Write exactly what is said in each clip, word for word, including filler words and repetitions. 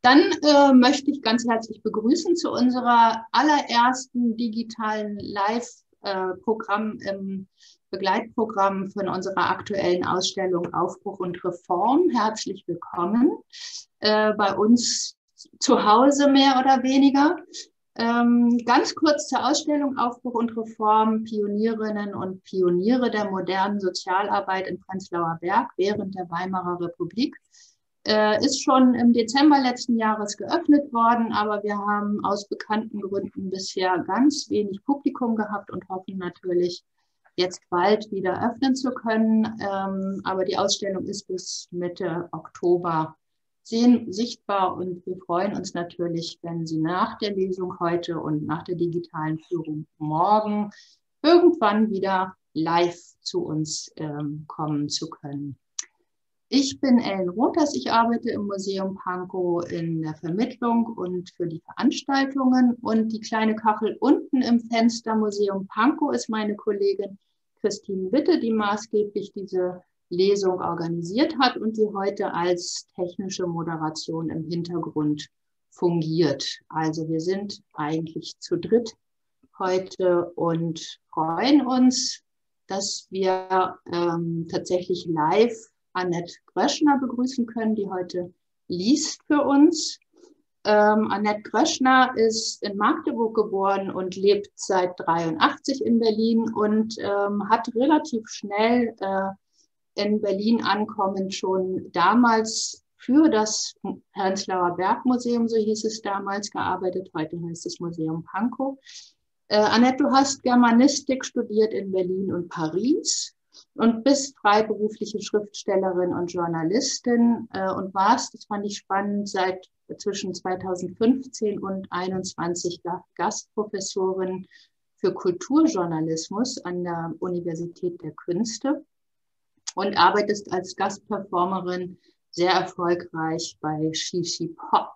Dann äh, möchte ich ganz herzlich begrüßen zu unserer allerersten digitalen Live-Programm äh, im Begleitprogramm von unserer aktuellen Ausstellung Aufbruch und Reform. Herzlich willkommen äh, bei uns zu Hause, mehr oder weniger. Ähm, ganz kurz zur Ausstellung Aufbruch und Reform, Pionierinnen und Pioniere der modernen Sozialarbeit in Prenzlauer Berg während der Weimarer Republik. Äh, ist schon im Dezember letzten Jahres geöffnet worden, aber wir haben aus bekannten Gründen bisher ganz wenig Publikum gehabt und hoffen natürlich, jetzt bald wieder öffnen zu können. Ähm, aber die Ausstellung ist bis Mitte Oktober sehen, sichtbar und wir freuen uns natürlich, wenn Sie nach der Lesung heute und nach der digitalen Führung morgen irgendwann wieder live zu uns ähm, kommen zu können. Ich bin Ellen Rothers, ich arbeite im Museum Pankow in der Vermittlung und für die Veranstaltungen und die kleine Kachel unten im Fenster Museum Pankow ist meine Kollegin Christine Witte, die maßgeblich diese Lesung organisiert hat und die heute als technische Moderation im Hintergrund fungiert. Also wir sind eigentlich zu dritt heute und freuen uns, dass wir ähm, tatsächlich live Annette Gröschner begrüßen können, die heute liest für uns. Ähm, Annette Gröschner ist in Magdeburg geboren und lebt seit dreiundachtzig in Berlin und ähm, hat relativ schnell äh, in Berlin ankommend schon damals für das Prenzlauer Bergmuseum, so hieß es damals, gearbeitet. Heute heißt es Museum Pankow. Äh, Annette, du hast Germanistik studiert in Berlin und Paris und bist freiberufliche Schriftstellerin und Journalistin äh, und warst, das fand ich spannend, seit zwischen zweitausendfünfzehn und einundzwanzig Gastprofessorin für Kulturjournalismus an der Universität der Künste und arbeitest als Gastperformerin sehr erfolgreich bei Shishi Pop.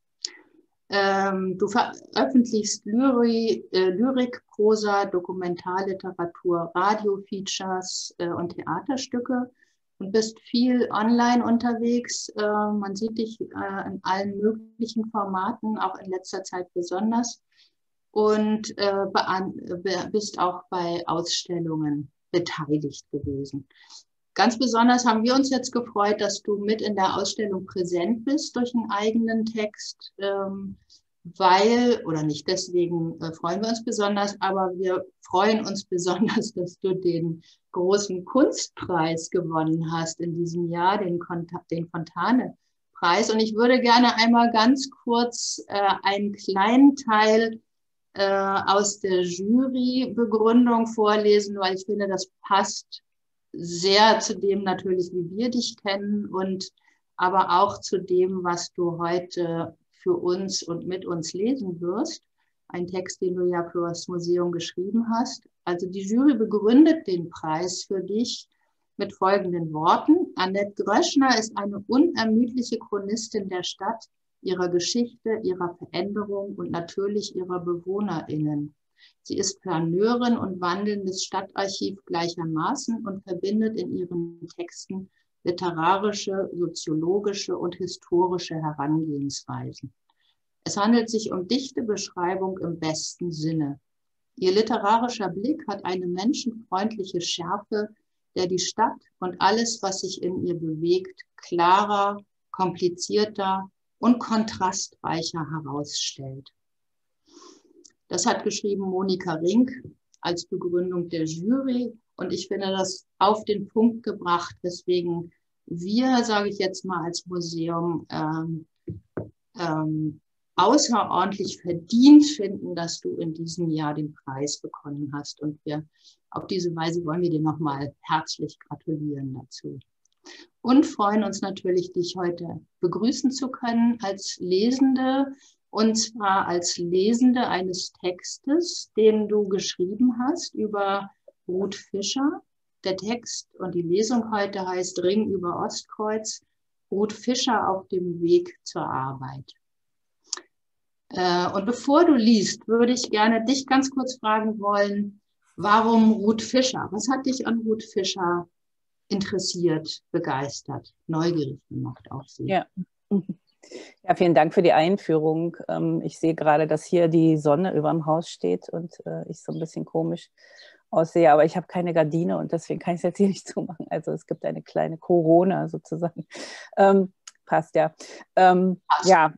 Ähm, du veröffentlichst Lyrik, äh, Lyrik, Prosa, Dokumentarliteratur, Radiofeatures äh, und Theaterstücke und bist viel online unterwegs. Äh, man sieht dich äh, in allen möglichen Formaten, auch in letzter Zeit besonders. Und äh, bist auch bei Ausstellungen beteiligt gewesen. Ganz besonders haben wir uns jetzt gefreut, dass du mit in der Ausstellung präsent bist durch einen eigenen Text, ähm, weil, oder nicht deswegen äh, freuen wir uns besonders, aber wir freuen uns besonders, dass du den großen Kunstpreis gewonnen hast in diesem Jahr, den, den Fontane-Preis. Und ich würde gerne einmal ganz kurz äh, einen kleinen Teil äh, aus der Jurybegründung vorlesen, weil ich finde, das passt sehr zu dem natürlich, wie wir dich kennen und aber auch zu dem, was du heute für uns und mit uns lesen wirst. Ein Text, den du ja für das Museum geschrieben hast. Also die Jury begründet den Preis für dich mit folgenden Worten. Annette Gröschner ist eine unermüdliche Chronistin der Stadt, ihrer Geschichte, ihrer Veränderung und natürlich ihrer BewohnerInnen. Sie ist Planeurin und wandelndes Stadtarchiv gleichermaßen und verbindet in ihren Texten literarische, soziologische und historische Herangehensweisen. Es handelt sich um dichte Beschreibung im besten Sinne. Ihr literarischer Blick hat eine menschenfreundliche Schärfe, der die Stadt und alles, was sich in ihr bewegt, klarer, komplizierter und kontrastreicher herausstellt. Das hat geschrieben Monika Rink als Begründung der Jury und ich finde das auf den Punkt gebracht, weswegen wir, sage ich jetzt mal als Museum, ähm, ähm, außerordentlich verdient finden, dass du in diesem Jahr den Preis bekommen hast und wir auf diese Weise wollen wir dir nochmal herzlich gratulieren dazu. Und freuen uns natürlich, dich heute begrüßen zu können als Lesende, und zwar als Lesende eines Textes, den du geschrieben hast über Ruth Fischer. Der Text und die Lesung heute heißt Ring über Ostkreuz, Ruth Fischer auf dem Weg zur Arbeit. Und bevor du liest, würde ich gerne dich ganz kurz fragen wollen, warum Ruth Fischer? Was hat dich an Ruth Fischer interessiert, begeistert, neugierig gemacht auf sie? Ja, Ja, vielen Dank für die Einführung. Ich sehe gerade, dass hier die Sonne über dem Haus steht und ich so ein bisschen komisch aussehe, aber ich habe keine Gardine und deswegen kann ich es jetzt hier nicht zumachen. Also es gibt eine kleine Corona sozusagen. Ähm, passt ja. Ähm, ja.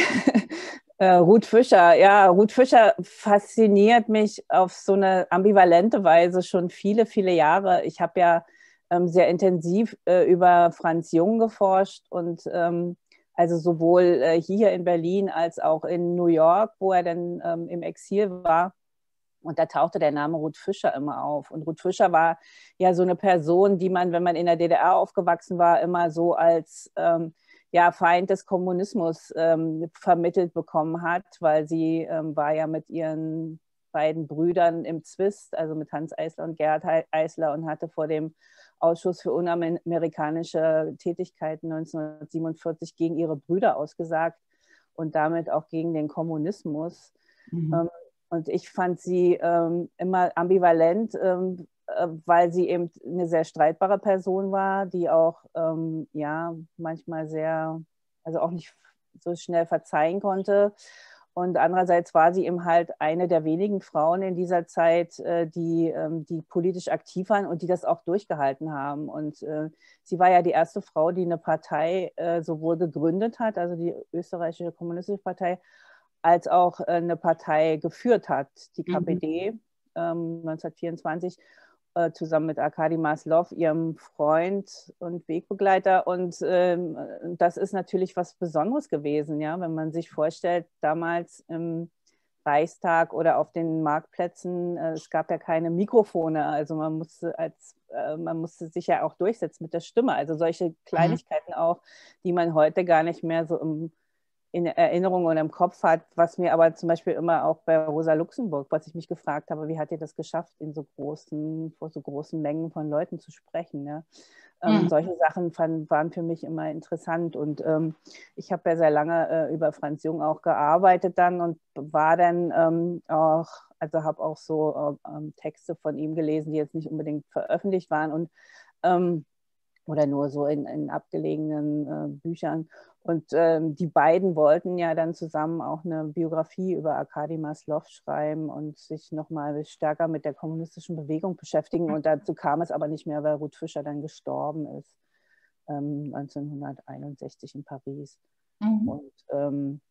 äh, Ruth Fischer, ja, Ruth Fischer fasziniert mich auf so eine ambivalente Weise schon viele, viele Jahre. Ich habe ja ähm, sehr intensiv äh, über Franz Jung geforscht und ähm, also sowohl äh, hier in Berlin als auch in New York, wo er dann ähm, im Exil war. Und da tauchte der Name Ruth Fischer immer auf. Und Ruth Fischer war ja so eine Person, die man, wenn man in der D D R aufgewachsen war, immer so als ähm, ja, Feind des Kommunismus ähm, vermittelt bekommen hat, weil sie ähm, war ja mit ihren beiden Brüdern im Zwist, also mit Hans Eisler und Gerhard Eisler, und hatte vor dem Ausschuss für unamerikanische Tätigkeiten neunzehnhundertsiebenundvierzig gegen ihre Brüder ausgesagt und damit auch gegen den Kommunismus. Mhm. Ähm, und ich fand sie ähm, immer ambivalent, ähm, äh, weil sie eben eine sehr streitbare Person war, die auch ähm, ja, manchmal sehr, also auch nicht so schnell verzeihen konnte. Und andererseits war sie eben halt eine der wenigen Frauen in dieser Zeit, äh, die, ähm, die politisch aktiv waren und die das auch durchgehalten haben. Und äh, sie war ja die erste Frau, die eine Partei äh, sowohl gegründet hat, also die Österreichische Kommunistische Partei, als auch eine Partei geführt hat, die K P D, mhm. ähm, neunzehnhundertvierundzwanzig, äh, zusammen mit Arkadi Maslow, ihrem Freund und Wegbegleiter. Und ähm, das ist natürlich was Besonderes gewesen, ja, wenn man sich vorstellt, damals im Reichstag oder auf den Marktplätzen, äh, es gab ja keine Mikrofone, also man musste, als, äh, man musste sich ja auch durchsetzen mit der Stimme. Also solche Kleinigkeiten mhm. auch, die man heute gar nicht mehr so im in Erinnerung oder im Kopf hat, was mir aber zum Beispiel immer auch bei Rosa Luxemburg, was ich mich gefragt habe, wie hat ihr das geschafft, in so großen, vor so großen Mengen von Leuten zu sprechen, ne? Mhm. Ähm, solche Sachen fand, waren für mich immer interessant und ähm, ich habe ja sehr lange äh, über Franz Jung auch gearbeitet dann und war dann ähm, auch, also habe auch so äh, Texte von ihm gelesen, die jetzt nicht unbedingt veröffentlicht waren und ähm, oder nur so in, in abgelegenen äh, Büchern. Und ähm, die beiden wollten ja dann zusammen auch eine Biografie über Arkadi Maslow schreiben und sich nochmal stärker mit der kommunistischen Bewegung beschäftigen. Und dazu kam es aber nicht mehr, weil Ruth Fischer dann gestorben ist, ähm, neunzehnhunderteinundsechzig in Paris. Mhm. Und ähm,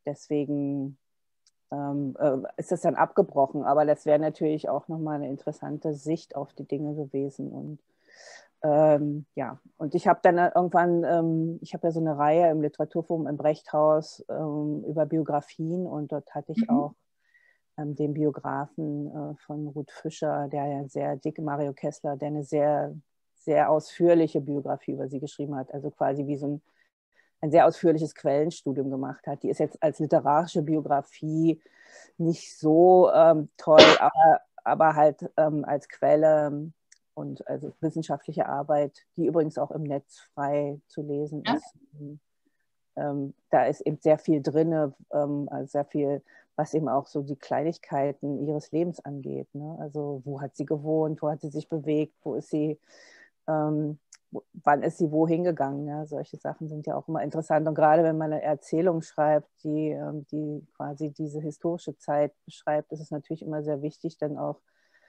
deswegen ähm, äh, ist das dann abgebrochen. Aber das wäre natürlich auch nochmal eine interessante Sicht auf die Dinge gewesen. Und Ähm, ja, und ich habe dann irgendwann, ähm, ich habe ja so eine Reihe im Literaturforum im Brechthaus ähm, über Biografien und dort hatte ich mhm. auch ähm, den Biografen äh, von Ruth Fischer, der ja sehr dicke, Mario Kessler, der eine sehr, sehr ausführliche Biografie über sie geschrieben hat, also quasi wie so ein, ein sehr ausführliches Quellenstudium gemacht hat. Die ist jetzt als literarische Biografie nicht so ähm, toll, aber, aber halt ähm, als Quelle und also wissenschaftliche Arbeit, die übrigens auch im Netz frei zu lesen ja. ist. Ähm, da ist eben sehr viel drin, ähm, also sehr viel, was eben auch so die Kleinigkeiten ihres Lebens angeht. Ne? Also wo hat sie gewohnt, wo hat sie sich bewegt, wo ist sie, ähm, wo, wann ist sie wohin gegangen? Ja? Solche Sachen sind ja auch immer interessant. Und gerade wenn man eine Erzählung schreibt, die, ähm, die quasi diese historische Zeit beschreibt, ist es natürlich immer sehr wichtig, dann auch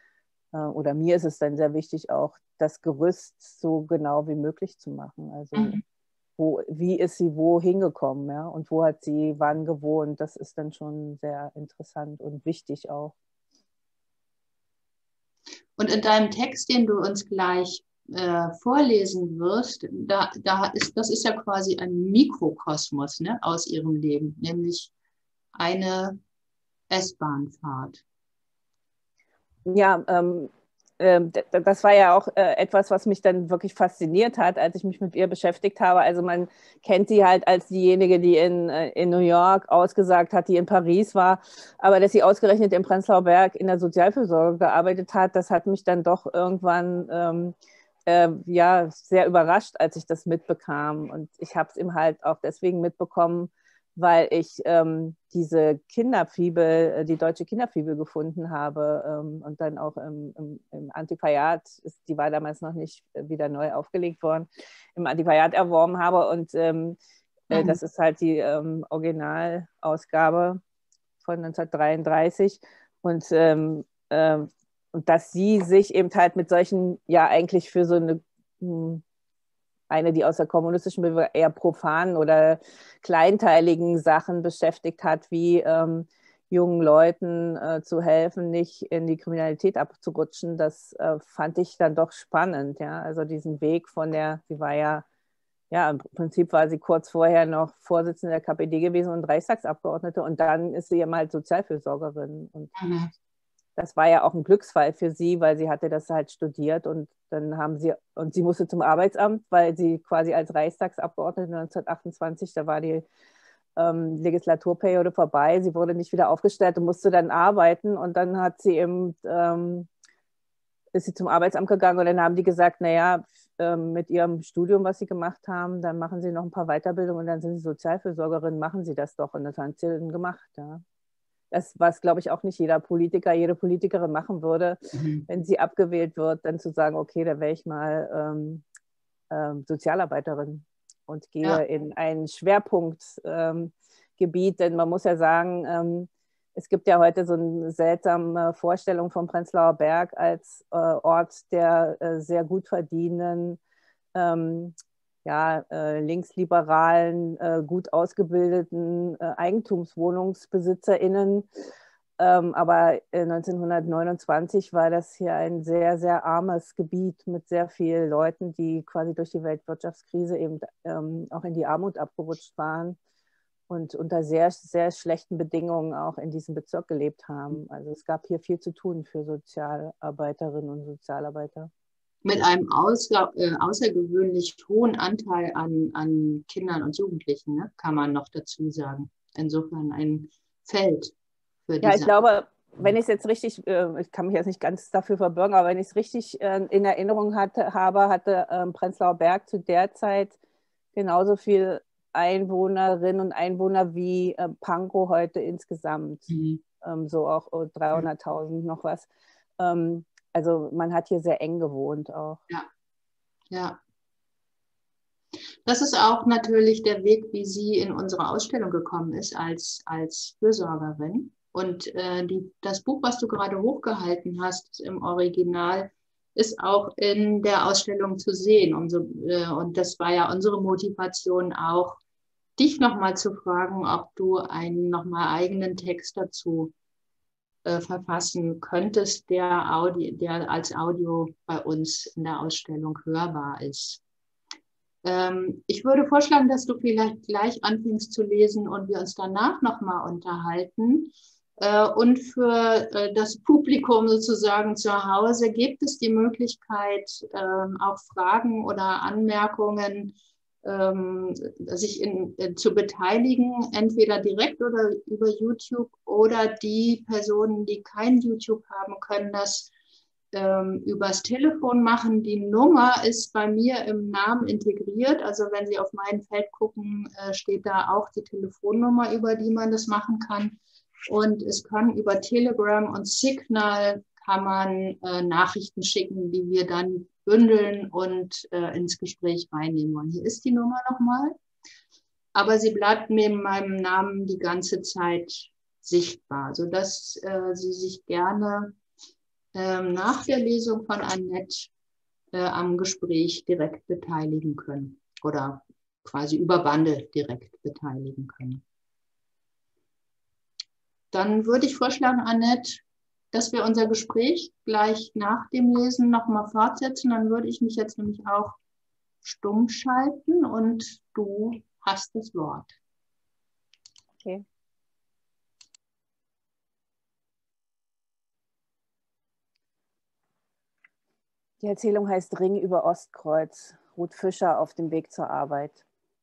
oder mir ist es dann sehr wichtig, auch das Gerüst so genau wie möglich zu machen. Also mhm. wo, wie ist sie wo hingekommen, ja? Und wo hat sie wann gewohnt? Das ist dann schon sehr interessant und wichtig auch. Und in deinem Text, den du uns gleich äh, vorlesen wirst, da, da ist, das ist ja quasi ein Mikrokosmos, ne, aus ihrem Leben, nämlich eine S-Bahn-Fahrt. Ja, ähm, äh, das war ja auch äh, etwas, was mich dann wirklich fasziniert hat, als ich mich mit ihr beschäftigt habe. Also man kennt sie halt als diejenige, die in, äh, in New York ausgesagt hat, die in Paris war, aber dass sie ausgerechnet im Prenzlauer Berg in der Sozialfürsorge gearbeitet hat, das hat mich dann doch irgendwann ähm, äh, ja, sehr überrascht, als ich das mitbekam. Und ich habe es eben halt auch deswegen mitbekommen, weil ich ähm, diese Kinderfibel, die deutsche Kinderfibel gefunden habe ähm, und dann auch im, im, im Antiquariat, ist, die war damals noch nicht wieder neu aufgelegt worden, im Antiquariat erworben habe und ähm, Äh, Mhm. das ist halt die ähm, Originalausgabe von neunzehnhundertdreiunddreißig. Und, ähm, ähm, und dass sie sich eben halt mit solchen, ja eigentlich für so eine, eine, die aus der kommunistischen Bewegung eher profanen oder kleinteiligen Sachen beschäftigt hat, wie ähm, jungen Leuten äh, zu helfen, nicht in die Kriminalität abzurutschen, das äh, fand ich dann doch spannend. Ja? Also diesen Weg von der, sie war ja, ja, im Prinzip war sie kurz vorher noch Vorsitzende der K P D gewesen und Reichstagsabgeordnete und dann ist sie eben halt Sozialfürsorgerin. Und Mhm. das war ja auch ein Glücksfall für sie, weil sie hatte das halt studiert und dann haben sie, und sie musste zum Arbeitsamt, weil sie quasi als Reichstagsabgeordnete neunzehnhundertachtundzwanzig, da war die ähm, Legislaturperiode vorbei, sie wurde nicht wieder aufgestellt und musste dann arbeiten und dann hat sie eben, ähm, ist sie zum Arbeitsamt gegangen und dann haben die gesagt, naja, ähm, mit ihrem Studium, was sie gemacht haben, dann machen sie noch ein paar Weiterbildungen und dann sind sie Sozialfürsorgerin, machen sie das doch und das haben sie dann gemacht, ja. Das, was, glaube ich, auch nicht jeder Politiker, jede Politikerin machen würde, Mhm. wenn sie abgewählt wird, dann zu sagen, okay, da wäre ich mal ähm, ähm, Sozialarbeiterin und gehe Ja. in ein Schwerpunktgebiet, ähm, denn man muss ja sagen, ähm, es gibt ja heute so eine seltsame Vorstellung vom Prenzlauer Berg als äh, Ort der äh, sehr gut verdienenden, ähm, ja, äh, linksliberalen, äh, gut ausgebildeten äh, EigentumswohnungsbesitzerInnen. Ähm, aber äh, neunzehnhundertneunundzwanzig war das hier ein sehr, sehr armes Gebiet mit sehr vielen Leuten, die quasi durch die Weltwirtschaftskrise eben ähm, auch in die Armut abgerutscht waren und unter sehr, sehr schlechten Bedingungen auch in diesem Bezirk gelebt haben. Also es gab hier viel zu tun für Sozialarbeiterinnen und Sozialarbeiter. Mit einem außer, äh, außergewöhnlich hohen Anteil an, an Kindern und Jugendlichen, ne, kann man noch dazu sagen. Insofern ein Feld für Ja, ich diese. glaube, wenn ich es jetzt richtig, äh, ich kann mich jetzt nicht ganz dafür verbürgen, aber wenn ich es richtig äh, in Erinnerung hatte, habe, hatte ähm, Prenzlauer Berg zu der Zeit genauso viel Einwohnerinnen und Einwohner wie äh, Pankow heute insgesamt. Mhm. Ähm, so auch oh, dreihunderttausend noch was. Ähm, also man hat hier sehr eng gewohnt auch. Ja, ja. Das ist auch natürlich der Weg, wie sie in unsere Ausstellung gekommen ist als, als Fürsorgerin. Und äh, die, das Buch, was du gerade hochgehalten hast im Original, ist auch in der Ausstellung zu sehen. Und, so, äh, und das war ja unsere Motivation auch, dich nochmal zu fragen, ob du einen nochmal eigenen Text dazu äh, verfassen könntest, der, Audi, der als Audio bei uns in der Ausstellung hörbar ist. Ähm, ich würde vorschlagen, dass du vielleicht gleich anfängst zu lesen und wir uns danach nochmal unterhalten. Äh, und für äh, das Publikum sozusagen zu Hause gibt es die Möglichkeit, ähm, auch Fragen oder Anmerkungen ähm, sich in, äh, zu beteiligen, entweder direkt oder über YouTube, oder die Personen, die kein YouTube haben, können das ähm, übers Telefon machen. Die Nummer ist bei mir im Namen integriert. Also wenn Sie auf mein Feld gucken, äh, steht da auch die Telefonnummer, über die man das machen kann. Und es kann über Telegram und Signal kann man äh, Nachrichten schicken, die wir dann bündeln und äh, ins Gespräch reinnehmen wollen. Hier ist die Nummer nochmal. Aber sie bleibt neben meinem Namen die ganze Zeit sichtbar, sodass äh, Sie sich gerne ähm, nach der Lesung von Annette äh, am Gespräch direkt beteiligen können oder quasi über Bande direkt beteiligen können. Dann würde ich vorschlagen, Annette, dass wir unser Gespräch gleich nach dem Lesen nochmal fortsetzen. Dann würde ich mich jetzt nämlich auch stumm schalten und du hast das Wort. Okay. Die Erzählung heißt Ring über Ostkreuz, Ruth Fischer auf dem Weg zur Arbeit.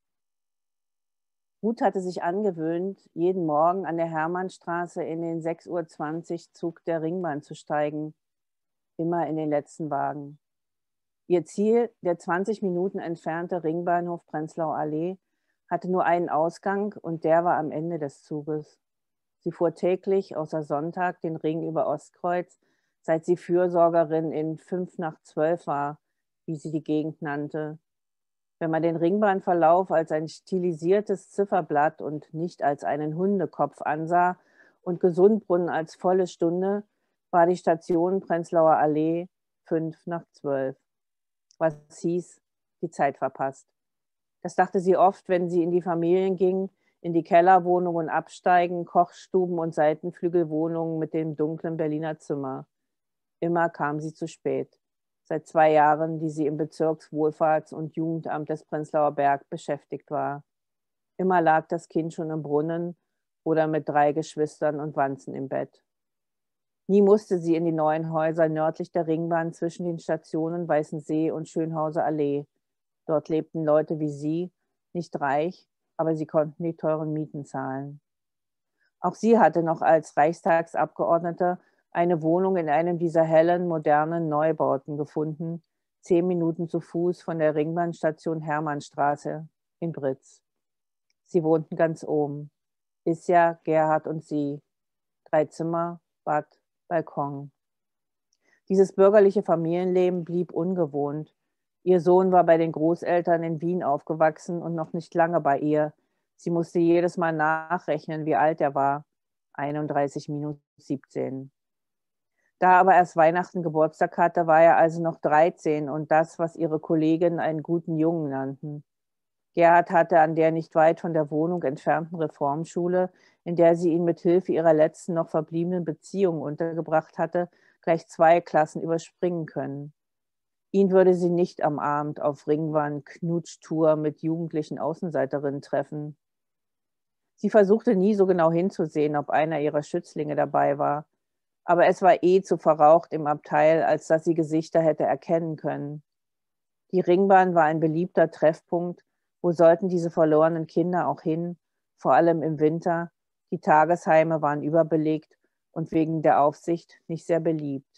Ruth hatte sich angewöhnt, jeden Morgen an der Hermannstraße in den sechs Uhr zwanzig Zug der Ringbahn zu steigen, immer in den letzten Wagen. Ihr Ziel, der zwanzig Minuten entfernte Ringbahnhof Prenzlauer Allee, hatte nur einen Ausgang und der war am Ende des Zuges. Sie fuhr täglich außer Sonntag den Ring über Ostkreuz, seit sie Fürsorgerin in fünf nach zwölf war, wie sie die Gegend nannte. Wenn man den Ringbahnverlauf als ein stilisiertes Zifferblatt und nicht als einen Hundekopf ansah und Gesundbrunnen als volle Stunde, war die Station Prenzlauer Allee fünf nach zwölf. Was hieß, die Zeit verpasst. Das dachte sie oft, wenn sie in die Familien ging, in die Kellerwohnungen absteigen, Kochstuben und Seitenflügelwohnungen mit dem dunklen Berliner Zimmer. Immer kam sie zu spät. Seit zwei Jahren, die sie im Bezirkswohlfahrts- und Jugendamt des Prenzlauer Berg beschäftigt war. Immer lag das Kind schon im Brunnen oder mit drei Geschwistern und Wanzen im Bett. Nie musste sie in die neuen Häuser nördlich der Ringbahn zwischen den Stationen Weißensee und Schönhauser Allee. Dort lebten Leute wie sie, nicht reich, aber sie konnten die teuren Mieten zahlen. Auch sie hatte noch als Reichstagsabgeordnete eine Wohnung in einem dieser hellen, modernen Neubauten gefunden, zehn Minuten zu Fuß von der Ringbahnstation Hermannstraße in Britz. Sie wohnten ganz oben. Isja, Gerhard und sie. Drei Zimmer, Bad, Balkon. Dieses bürgerliche Familienleben blieb ungewohnt. Ihr Sohn war bei den Großeltern in Wien aufgewachsen und noch nicht lange bei ihr. Sie musste jedes Mal nachrechnen, wie alt er war. einunddreißig minus siebzehn. Da aber erst Weihnachten Geburtstag hatte, war er also noch dreizehn und das, was ihre Kollegen einen guten Jungen nannten. Gerhard hatte an der nicht weit von der Wohnung entfernten Reformschule, in der sie ihn mit Hilfe ihrer letzten noch verbliebenen Beziehung untergebracht hatte, gleich zwei Klassen überspringen können. Ihn würde sie nicht am Abend auf Ringbahn-Knutschtour mit jugendlichen Außenseiterinnen treffen. Sie versuchte nie so genau hinzusehen, ob einer ihrer Schützlinge dabei war. Aber es war eh zu verraucht im Abteil, als dass sie Gesichter hätte erkennen können. Die Ringbahn war ein beliebter Treffpunkt. Wo sollten diese verlorenen Kinder auch hin? Vor allem im Winter. Die Tagesheime waren überbelegt und wegen der Aufsicht nicht sehr beliebt.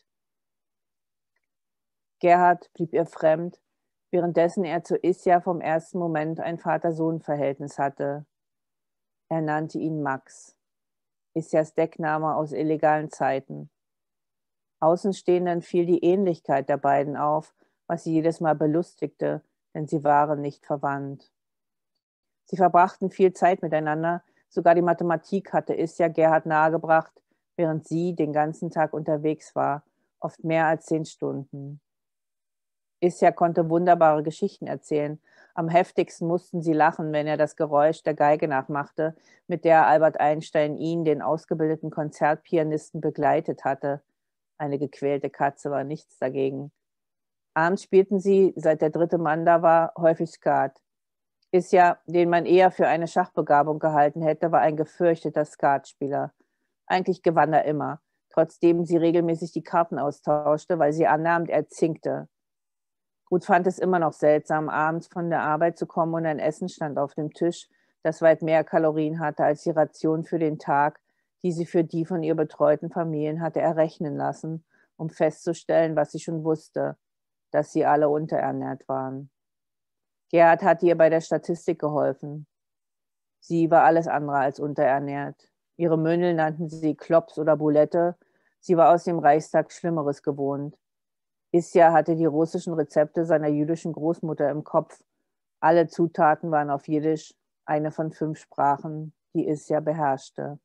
Gerhard blieb ihr fremd, währenddessen er zu Isja vom ersten Moment ein Vater-Sohn-Verhältnis hatte. Er nannte ihn Max, Isjas Deckname aus illegalen Zeiten. Außenstehenden fiel die Ähnlichkeit der beiden auf, was sie jedes Mal belustigte, denn sie waren nicht verwandt. Sie verbrachten viel Zeit miteinander, sogar die Mathematik hatte Isja Gerhard nahegebracht, während sie den ganzen Tag unterwegs war, oft mehr als zehn Stunden. Isja konnte wunderbare Geschichten erzählen. Am heftigsten mussten sie lachen, wenn er das Geräusch der Geige nachmachte, mit der Albert Einstein ihn, den ausgebildeten Konzertpianisten, begleitet hatte. Eine gequälte Katze war nichts dagegen. Abends spielten sie, seit der dritte Mann da war, häufig Skat. Isja, den man eher für eine Schachbegabung gehalten hätte, war ein gefürchteter Skatspieler. Eigentlich gewann er immer, trotzdem sie regelmäßig die Karten austauschte, weil sie annahm, er zinkte. Ruth fand es immer noch seltsam, abends von der Arbeit zu kommen und ein Essen stand auf dem Tisch, das weit mehr Kalorien hatte als die Ration für den Tag, die sie für die von ihr betreuten Familien hatte errechnen lassen, um festzustellen, was sie schon wusste, dass sie alle unterernährt waren. Gerhard hatte ihr bei der Statistik geholfen. Sie war alles andere als unterernährt. Ihre Mündel nannten sie Klops oder Boulette. Sie war aus dem Reichstag Schlimmeres gewohnt. Isja hatte die russischen Rezepte seiner jüdischen Großmutter im Kopf. Alle Zutaten waren auf Jiddisch, eine von fünf Sprachen, die Isja beherrschte.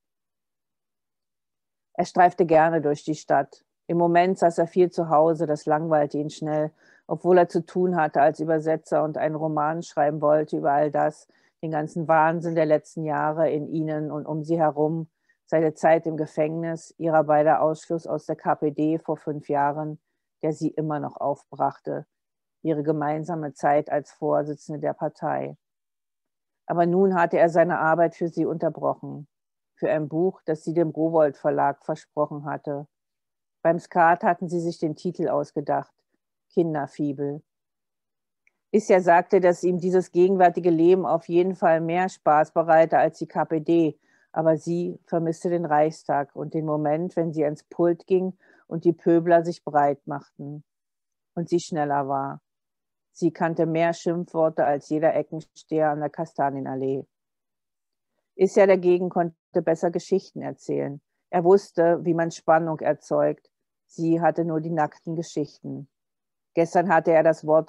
Er streifte gerne durch die Stadt. Im Moment saß er viel zu Hause, das langweilte ihn schnell, obwohl er zu tun hatte als Übersetzer und einen Roman schreiben wollte über all das, den ganzen Wahnsinn der letzten Jahre in ihnen und um sie herum, seine Zeit im Gefängnis, ihrer beider Ausschluss aus der K P D vor fünf Jahren, der sie immer noch aufbrachte, ihre gemeinsame Zeit als Vorsitzende der Partei. Aber nun hatte er seine Arbeit für sie unterbrochen, für ein Buch, das sie dem Rowohlt Verlag versprochen hatte. Beim Skat hatten sie sich den Titel ausgedacht, Kinderfibel. Isja sagte, dass ihm dieses gegenwärtige Leben auf jeden Fall mehr Spaß bereite als die K P D, aber sie vermisste den Reichstag und den Moment, wenn sie ans Pult ging und die Pöbler sich breit machten. Und sie schneller war. Sie kannte mehr Schimpfworte als jeder Eckensteher an der Kastanienallee. Isja dagegen konnte besser Geschichten erzählen. Er wusste, wie man Spannung erzeugt. Sie hatte nur die nackten Geschichten. Gestern hatte er das Wort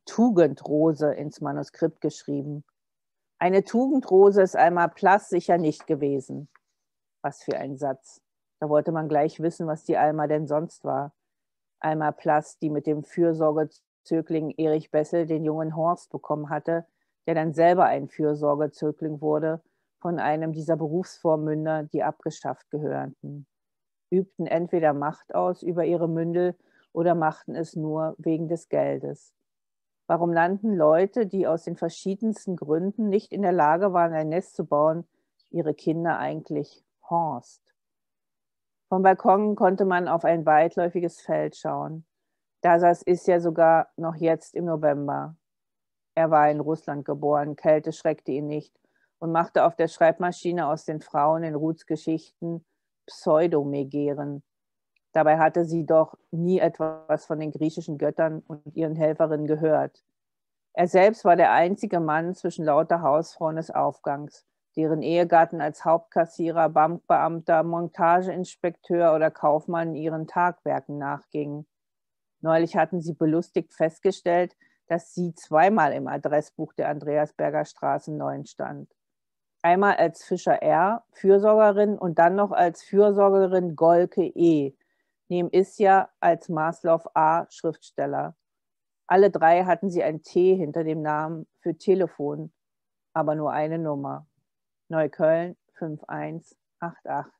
Tugendrose ins Manuskript geschrieben. Eine Tugendrose ist Alma Plass sicher nicht gewesen. Was für ein Satz. Da wollte man gleich wissen, was die Alma denn sonst war. Alma Plass, die mit dem Fürsorgezögling Erich Bessel den jungen Horst bekommen hatte, der dann selber ein Fürsorgezögling wurde, von einem dieser Berufsvormünder, die abgeschafft gehörten. Übten entweder Macht aus über ihre Mündel oder machten es nur wegen des Geldes. Warum nannten Leute, die aus den verschiedensten Gründen nicht in der Lage waren, ein Nest zu bauen, ihre Kinder eigentlich Horst? Vom Balkon konnte man auf ein weitläufiges Feld schauen. Da saß Isja sogar noch jetzt im November. Er war in Russland geboren, Kälte schreckte ihn nicht und machte auf der Schreibmaschine aus den Frauen in Ruths Geschichten Pseudomegeren. Dabei hatte sie doch nie etwas von den griechischen Göttern und ihren Helferinnen gehört. Er selbst war der einzige Mann zwischen lauter Hausfrauen des Aufgangs, deren Ehegatten als Hauptkassierer, Bankbeamter, Montageinspekteur oder Kaufmann ihren Tagwerken nachgingen. Neulich hatten sie belustigt festgestellt, dass sie zweimal im Adressbuch der Andreasberger Straße neun stand. Einmal als Fischer R., Fürsorgerin, und dann noch als Fürsorgerin Golke E., neben Isja als Maslow A., Schriftsteller. Alle drei hatten sie ein T hinter dem Namen für Telefon, aber nur eine Nummer. Neukölln fünf eins acht acht.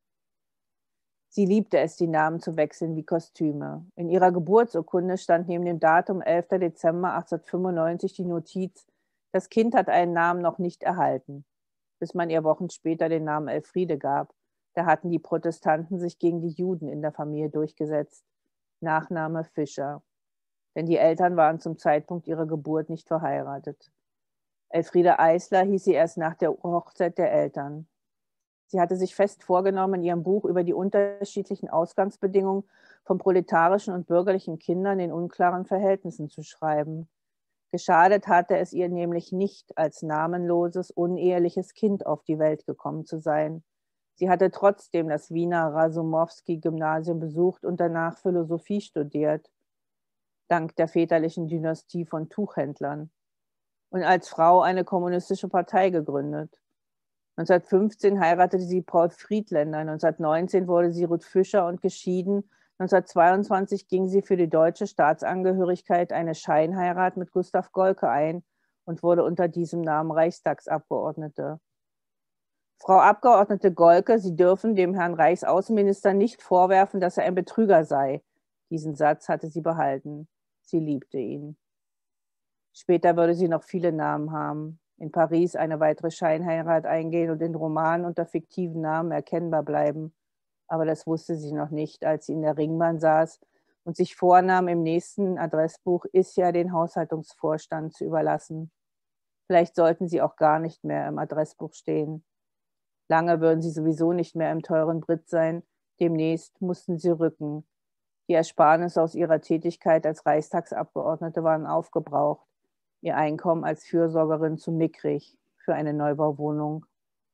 Sie liebte es, die Namen zu wechseln wie Kostüme. In ihrer Geburtsurkunde stand neben dem Datum elfter Dezember achtzehnhundertfünfundneunzig die Notiz: Das Kind hat einen Namen noch nicht erhalten, bis man ihr Wochen später den Namen Elfriede gab. Da hatten die Protestanten sich gegen die Juden in der Familie durchgesetzt. Nachname Fischer. Denn die Eltern waren zum Zeitpunkt ihrer Geburt nicht verheiratet. Elfriede Eisler hieß sie erst nach der Hochzeit der Eltern. Sie hatte sich fest vorgenommen, in ihrem Buch über die unterschiedlichen Ausgangsbedingungen von proletarischen und bürgerlichen Kindern in unklaren Verhältnissen zu schreiben. Geschadet hatte es ihr nämlich nicht, als namenloses, uneheliches Kind auf die Welt gekommen zu sein. Sie hatte trotzdem das Wiener Rasumowski-Gymnasium besucht und danach Philosophie studiert, dank der väterlichen Dynastie von Tuchhändlern, und als Frau eine kommunistische Partei gegründet. neunzehnhundertfünfzehn heiratete sie Paul Friedländer, neunzehnhundertneunzehn wurde sie Ruth Fischer und geschieden. neunzehnhundertzweiundzwanzig ging sie für die deutsche Staatsangehörigkeit eine Scheinheirat mit Gustav Golke ein und wurde unter diesem Namen Reichstagsabgeordnete. Frau Abgeordnete Golke, Sie dürfen dem Herrn Reichsaußenminister nicht vorwerfen, dass er ein Betrüger sei. Diesen Satz hatte sie behalten. Sie liebte ihn. Später würde sie noch viele Namen haben. In Paris eine weitere Scheinheirat eingehen und in Romanen unter fiktiven Namen erkennbar bleiben. Aber das wusste sie noch nicht, als sie in der Ringbahn saß und sich vornahm, im nächsten Adressbuch Isja den Haushaltungsvorstand zu überlassen. Vielleicht sollten sie auch gar nicht mehr im Adressbuch stehen. Lange würden sie sowieso nicht mehr im teuren Brit sein. Demnächst mussten sie rücken. Die Ersparnisse aus ihrer Tätigkeit als Reichstagsabgeordnete waren aufgebraucht. Ihr Einkommen als Fürsorgerin zu mickrig für eine Neubauwohnung.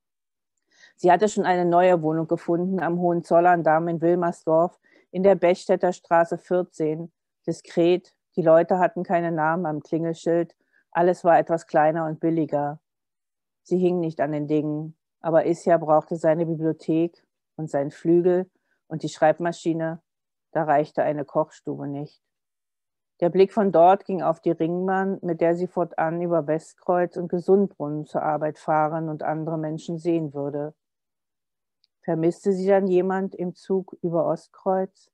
Sie hatte schon eine neue Wohnung gefunden am Hohenzollern-Damm in Wilmersdorf in der Bechstädter Straße vierzehn. Diskret, die Leute hatten keine Namen am Klingelschild, alles war etwas kleiner und billiger. Sie hing nicht an den Dingen, aber Isja brauchte seine Bibliothek und seinen Flügel und die Schreibmaschine, da reichte eine Kochstube nicht. Der Blick von dort ging auf die Ringbahn, mit der sie fortan über Westkreuz und Gesundbrunnen zur Arbeit fahren und andere Menschen sehen würde. Vermisste sie dann jemand im Zug über Ostkreuz?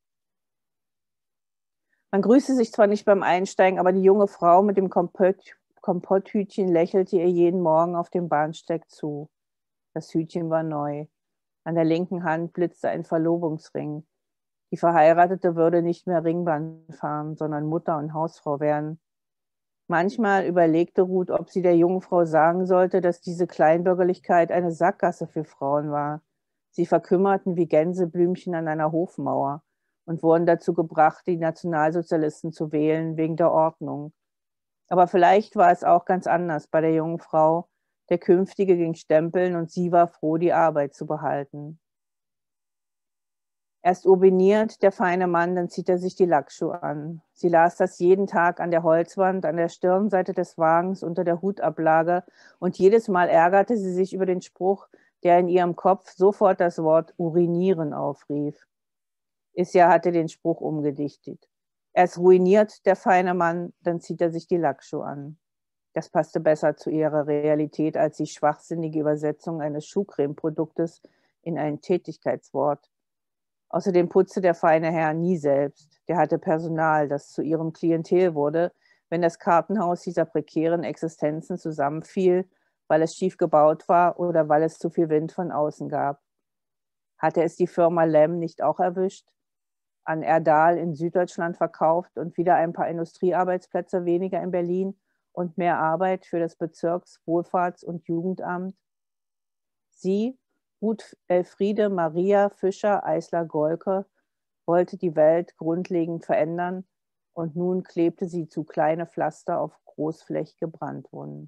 Man grüßte sich zwar nicht beim Einsteigen, aber die junge Frau mit dem Kompott, Kompotthütchen lächelte ihr jeden Morgen auf dem Bahnsteig zu. Das Hütchen war neu. An der linken Hand blitzte ein Verlobungsring. Die Verheiratete würde nicht mehr Ringbahn fahren, sondern Mutter und Hausfrau werden. Manchmal überlegte Ruth, ob sie der jungen Frau sagen sollte, dass diese Kleinbürgerlichkeit eine Sackgasse für Frauen war. Sie verkümmerten wie Gänseblümchen an einer Hofmauer und wurden dazu gebracht, die Nationalsozialisten zu wählen, wegen der Ordnung. Aber vielleicht war es auch ganz anders bei der jungen Frau. Der Künftige ging stempeln und sie war froh, die Arbeit zu behalten. Erst urbiniert der feine Mann, dann zieht er sich die Lackschuhe an. Sie las das jeden Tag an der Holzwand, an der Stirnseite des Wagens, unter der Hutablage, und jedes Mal ärgerte sie sich über den Spruch, der in ihrem Kopf sofort das Wort urinieren aufrief. Isja hatte den Spruch umgedichtet. Erst ruiniert der feine Mann, dann zieht er sich die Lackschuhe an. Das passte besser zu ihrer Realität als die schwachsinnige Übersetzung eines Schuhcremeproduktes in ein Tätigkeitswort. Außerdem putzte der feine Herr nie selbst. Der hatte Personal, das zu ihrem Klientel wurde, wenn das Kartenhaus dieser prekären Existenzen zusammenfiel, weil es schief gebaut war oder weil es zu viel Wind von außen gab. Hatte es die Firma Lem nicht auch erwischt, an Erdal in Süddeutschland verkauft und wieder ein paar Industriearbeitsplätze weniger in Berlin und mehr Arbeit für das Bezirks-, Wohlfahrts- und Jugendamt? Sie, Ruth Elfriede Maria Fischer-Eisler-Golke, wollte die Welt grundlegend verändern, und nun klebte sie zu kleine Pflaster auf großflächige Brandwunden.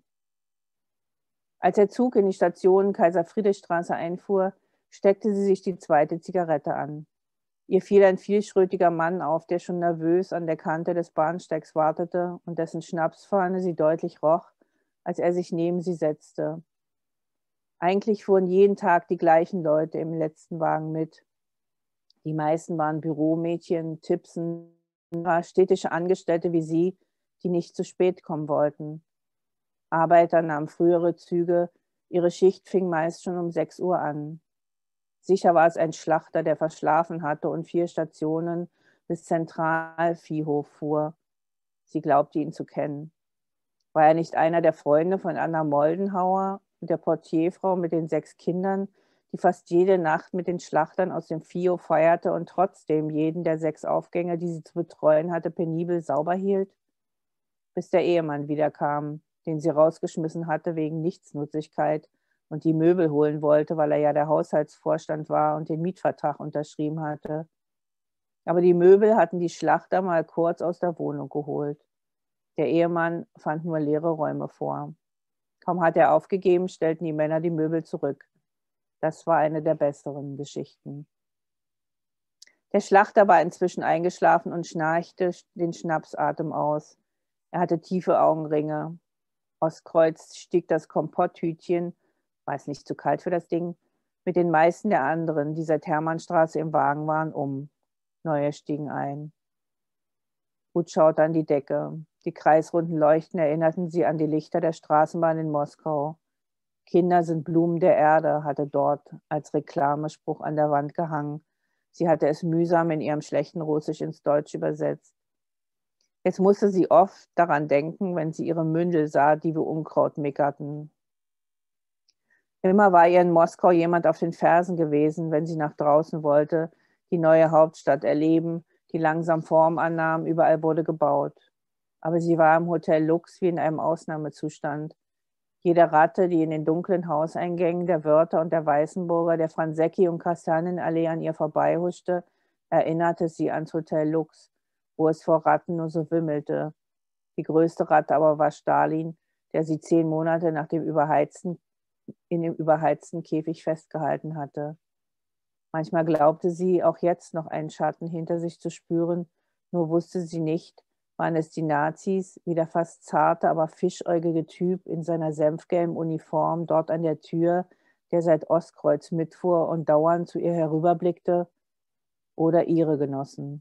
Als der Zug in die Station Kaiser-Friedrich-Straße einfuhr, steckte sie sich die zweite Zigarette an. Ihr fiel ein vielschrötiger Mann auf, der schon nervös an der Kante des Bahnsteigs wartete und dessen Schnapsfahne sie deutlich roch, als er sich neben sie setzte. Eigentlich fuhren jeden Tag die gleichen Leute im letzten Wagen mit. Die meisten waren Büromädchen, Tippsen, städtische Angestellte wie sie, die nicht zu spät kommen wollten. Arbeiter nahmen frühere Züge, ihre Schicht fing meist schon um sechs Uhr an. Sicher war es ein Schlachter, der verschlafen hatte und vier Stationen bis Zentralviehhof fuhr. Sie glaubte ihn zu kennen. War er nicht einer der Freunde von Anna Moldenhauer und der Portierfrau mit den sechs Kindern, die fast jede Nacht mit den Schlachtern aus dem Viehhof feierte und trotzdem jeden der sechs Aufgänger, die sie zu betreuen hatte, penibel sauber hielt? Bis der Ehemann wiederkam, den sie rausgeschmissen hatte wegen Nichtsnutzigkeit und die Möbel holen wollte, weil er ja der Haushaltsvorstand war und den Mietvertrag unterschrieben hatte. Aber die Möbel hatten die Schlachter mal kurz aus der Wohnung geholt. Der Ehemann fand nur leere Räume vor. Kaum hat er aufgegeben, stellten die Männer die Möbel zurück. Das war eine der besseren Geschichten. Der Schlachter war inzwischen eingeschlafen und schnarchte den Schnapsatem aus. Er hatte tiefe Augenringe. Ostkreuz stieg das Kompotthütchen, war es nicht zu kalt für das Ding, mit den meisten der anderen, die seit Hermannstraße im Wagen waren, um. Neue stiegen ein. Ruth schaute an die Decke. Die kreisrunden Leuchten erinnerten sie an die Lichter der Straßenbahn in Moskau. Kinder sind Blumen der Erde, hatte dort als Reklamespruch an der Wand gehangen. Sie hatte es mühsam in ihrem schlechten Russisch ins Deutsche übersetzt. Jetzt musste sie oft daran denken, wenn sie ihre Mündel sah, die wie Unkraut mickerten. Immer war ihr in Moskau jemand auf den Fersen gewesen, wenn sie nach draußen wollte, die neue Hauptstadt erleben, die langsam Form annahm, überall wurde gebaut. Aber sie war im Hotel Lux wie in einem Ausnahmezustand. Jede Ratte, die in den dunklen Hauseingängen der Wörter und der Weißenburger, der Franzecki und Kastanienallee an ihr vorbeihuschte, erinnerte sie ans Hotel Lux, wo es vor Ratten nur so wimmelte. Die größte Ratte aber war Stalin, der sie zehn Monate nach dem Überheizen in dem überheizten Käfig festgehalten hatte. Manchmal glaubte sie, auch jetzt noch einen Schatten hinter sich zu spüren, nur wusste sie nicht, waren es die Nazis, wie der fast zarte, aber fischäugige Typ in seiner senfgelben Uniform dort an der Tür, der seit Ostkreuz mitfuhr und dauernd zu ihr herüberblickte, oder ihre Genossen.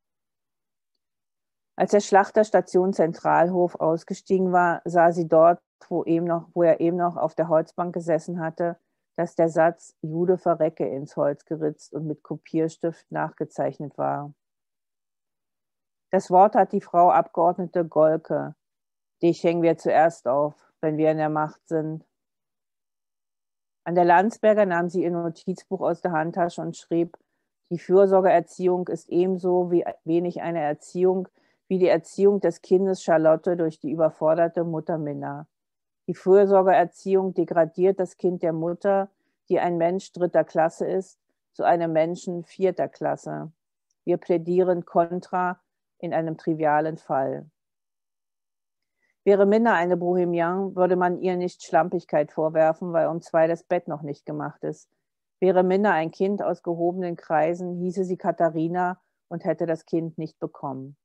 Als der Schlachter Station Zentralhof ausgestiegen war, sah sie dort, wo, eben noch, wo er eben noch auf der Holzbank gesessen hatte, dass der Satz Jude verrecke ins Holz geritzt und mit Kopierstift nachgezeichnet war. Das Wort hat die Frau Abgeordnete Golke. Dich hängen wir zuerst auf, wenn wir in der Macht sind. An der Landsberger nahm sie ihr Notizbuch aus der Handtasche und schrieb, die Fürsorgeerziehung ist ebenso wie wenig eine Erziehung wie die Erziehung des Kindes Charlotte durch die überforderte Mutter Minna. Die Fürsorgeerziehung degradiert das Kind der Mutter, die ein Mensch dritter Klasse ist, zu einem Menschen vierter Klasse. Wir plädieren kontra in einem trivialen Fall. Wäre Minna eine Bohemienne, würde man ihr nicht Schlampigkeit vorwerfen, weil um zwei das Bett noch nicht gemacht ist. Wäre Minna ein Kind aus gehobenen Kreisen, hieße sie Katharina und hätte das Kind nicht bekommen.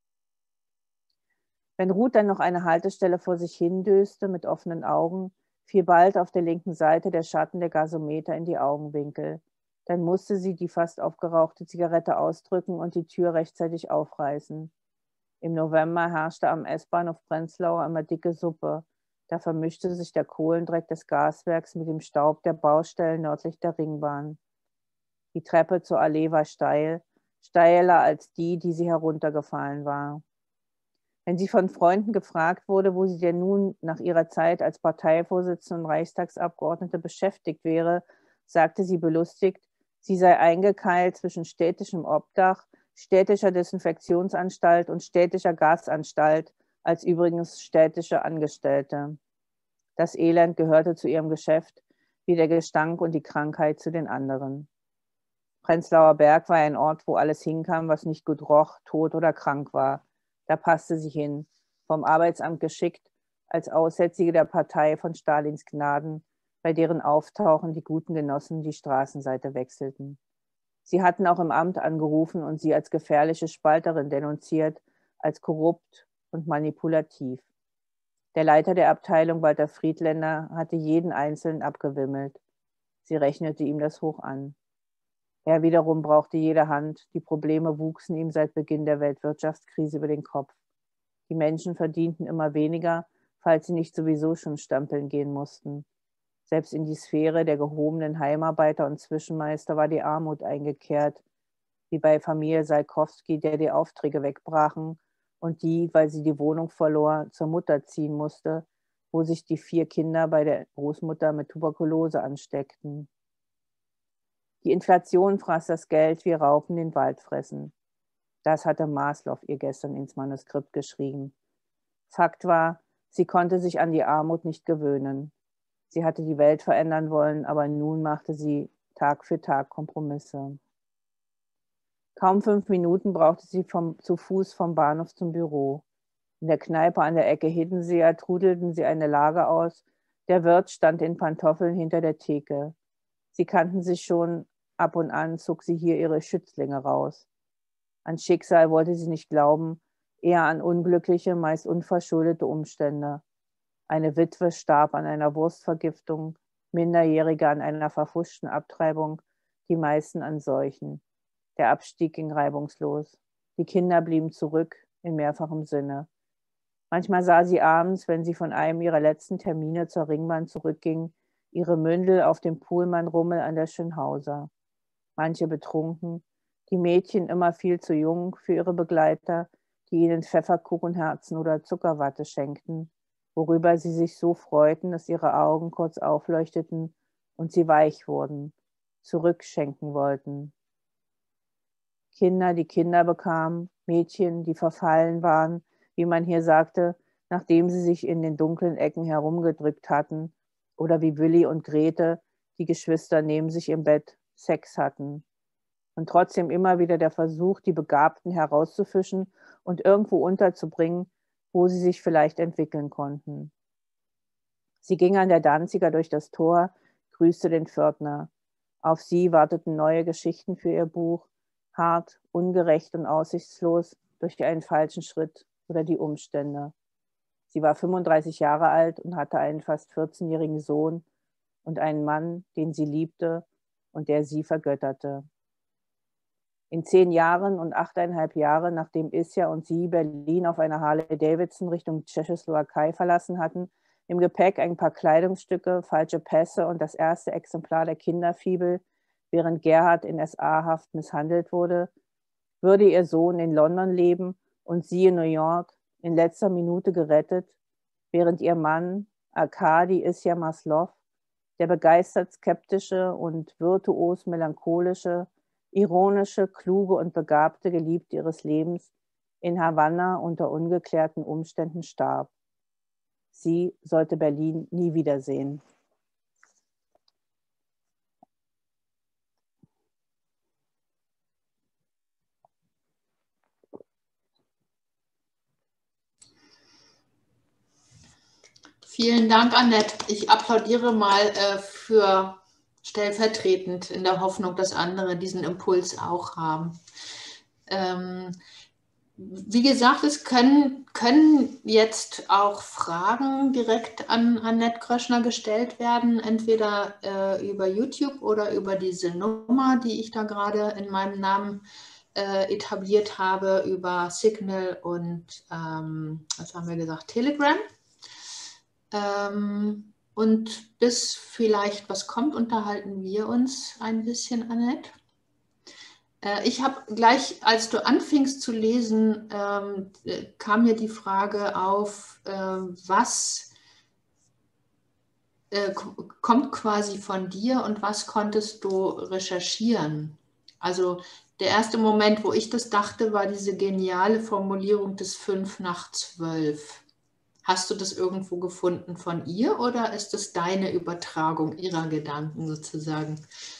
Wenn Ruth dann noch eine Haltestelle vor sich hindöste mit offenen Augen, fiel bald auf der linken Seite der Schatten der Gasometer in die Augenwinkel. Dann musste sie die fast aufgerauchte Zigarette ausdrücken und die Tür rechtzeitig aufreißen. Im November herrschte am S-Bahnhof Prenzlau immer dicke Suppe. Da vermischte sich der Kohlendreck des Gaswerks mit dem Staub der Baustellen nördlich der Ringbahn. Die Treppe zur Allee war steil, steiler als die, die sie heruntergefallen war. Wenn sie von Freunden gefragt wurde, wo sie denn nun nach ihrer Zeit als Parteivorsitzende und Reichstagsabgeordnete beschäftigt wäre, sagte sie belustigt, sie sei eingekeilt zwischen städtischem Obdach, städtischer Desinfektionsanstalt und städtischer Gasanstalt, als übrigens städtische Angestellte. Das Elend gehörte zu ihrem Geschäft, wie der Gestank und die Krankheit zu den anderen. Prenzlauer Berg war ein Ort, wo alles hinkam, was nicht gut roch, tot oder krank war. Da passte sie hin, vom Arbeitsamt geschickt, als Aussätzige der Partei von Stalins Gnaden, bei deren Auftauchen die guten Genossen die Straßenseite wechselten. Sie hatten auch im Amt angerufen und sie als gefährliche Spalterin denunziert, als korrupt und manipulativ. Der Leiter der Abteilung, Walter Friedländer, hatte jeden Einzelnen abgewimmelt. Sie rechnete ihm das hoch an. Er wiederum brauchte jede Hand. Die Probleme wuchsen ihm seit Beginn der Weltwirtschaftskrise über den Kopf. Die Menschen verdienten immer weniger, falls sie nicht sowieso schon stampeln gehen mussten. Selbst in die Sphäre der gehobenen Heimarbeiter und Zwischenmeister war die Armut eingekehrt, wie bei Familie Salkowski, der die Aufträge wegbrachen und die, weil sie die Wohnung verlor, zur Mutter ziehen musste, wo sich die vier Kinder bei der Großmutter mit Tuberkulose ansteckten. Die Inflation fraß das Geld wie Raupen den Wald fressen. Das hatte Maslow ihr gestern ins Manuskript geschrieben. Fakt war, sie konnte sich an die Armut nicht gewöhnen. Sie hatte die Welt verändern wollen, aber nun machte sie Tag für Tag Kompromisse. Kaum fünf Minuten brauchte sie vom, zu Fuß vom Bahnhof zum Büro. In der Kneipe an der Ecke Hiddenseer trudelten sie eine Lage aus. Der Wirt stand in Pantoffeln hinter der Theke. Sie kannten sich schon, ab und an zog sie hier ihre Schützlinge raus. An Schicksal wollte sie nicht glauben, eher an unglückliche, meist unverschuldete Umstände. Eine Witwe starb an einer Wurstvergiftung, Minderjährige an einer verfuschten Abtreibung, die meisten an Seuchen. Der Abstieg ging reibungslos. Die Kinder blieben zurück, in mehrfachem Sinne. Manchmal sah sie abends, wenn sie von einem ihrer letzten Termine zur Ringbahn zurückging, ihre Mündel auf dem Pullman-Rummel an der Schönhauser. Manche betrunken, die Mädchen immer viel zu jung für ihre Begleiter, die ihnen Pfefferkuchenherzen oder Zuckerwatte schenkten, worüber sie sich so freuten, dass ihre Augen kurz aufleuchteten und sie weich wurden, zurückschenken wollten. Kinder, die Kinder bekamen, Mädchen, die verfallen waren, wie man hier sagte, nachdem sie sich in den dunklen Ecken herumgedrückt hatten, oder wie Willi und Grete, die Geschwister neben sich im Bett, Sex hatten. Und trotzdem immer wieder der Versuch, die Begabten herauszufischen und irgendwo unterzubringen, wo sie sich vielleicht entwickeln konnten. Sie ging an der Danziger durch das Tor, grüßte den Pförtner. Auf sie warteten neue Geschichten für ihr Buch, hart, ungerecht und aussichtslos durch einen falschen Schritt oder die Umstände. Sie war fünfunddreißig Jahre alt und hatte einen fast vierzehnjährigen Sohn und einen Mann, den sie liebte und der sie vergötterte. In zehn Jahren und achteinhalb Jahre, nachdem Isja und sie Berlin auf einer Harley-Davidson Richtung Tschechoslowakei verlassen hatten, im Gepäck ein paar Kleidungsstücke, falsche Pässe und das erste Exemplar der Kinderfibel, während Gerhard in S A-Haft misshandelt wurde, würde ihr Sohn in London leben und sie in New York, in letzter Minute gerettet, während ihr Mann, Arkadi Isja Maslow, der begeistert skeptische und virtuos melancholische, ironische, kluge und begabte Geliebte ihres Lebens, in Havanna unter ungeklärten Umständen starb. Sie sollte Berlin nie wiedersehen. Vielen Dank, Annette. Ich applaudiere mal äh, für stellvertretend in der Hoffnung, dass andere diesen Impuls auch haben. Ähm, wie gesagt, es können, können jetzt auch Fragen direkt an Annette Kröschner gestellt werden, entweder äh, über YouTube oder über diese Nummer, die ich da gerade in meinem Namen äh, etabliert habe, über Signal und, ähm, was haben wir gesagt, Telegram. Ähm, und bis vielleicht was kommt, unterhalten wir uns ein bisschen, Annette. Äh, ich habe gleich, als du anfingst zu lesen, ähm, kam mir die Frage auf, äh, was äh, kommt quasi von dir und was konntest du recherchieren? Also der erste Moment, wo ich das dachte, war diese geniale Formulierung des fünf nach zwölf. Hast du das irgendwo gefunden von ihr oder ist das deine Übertragung ihrer Gedanken sozusagen?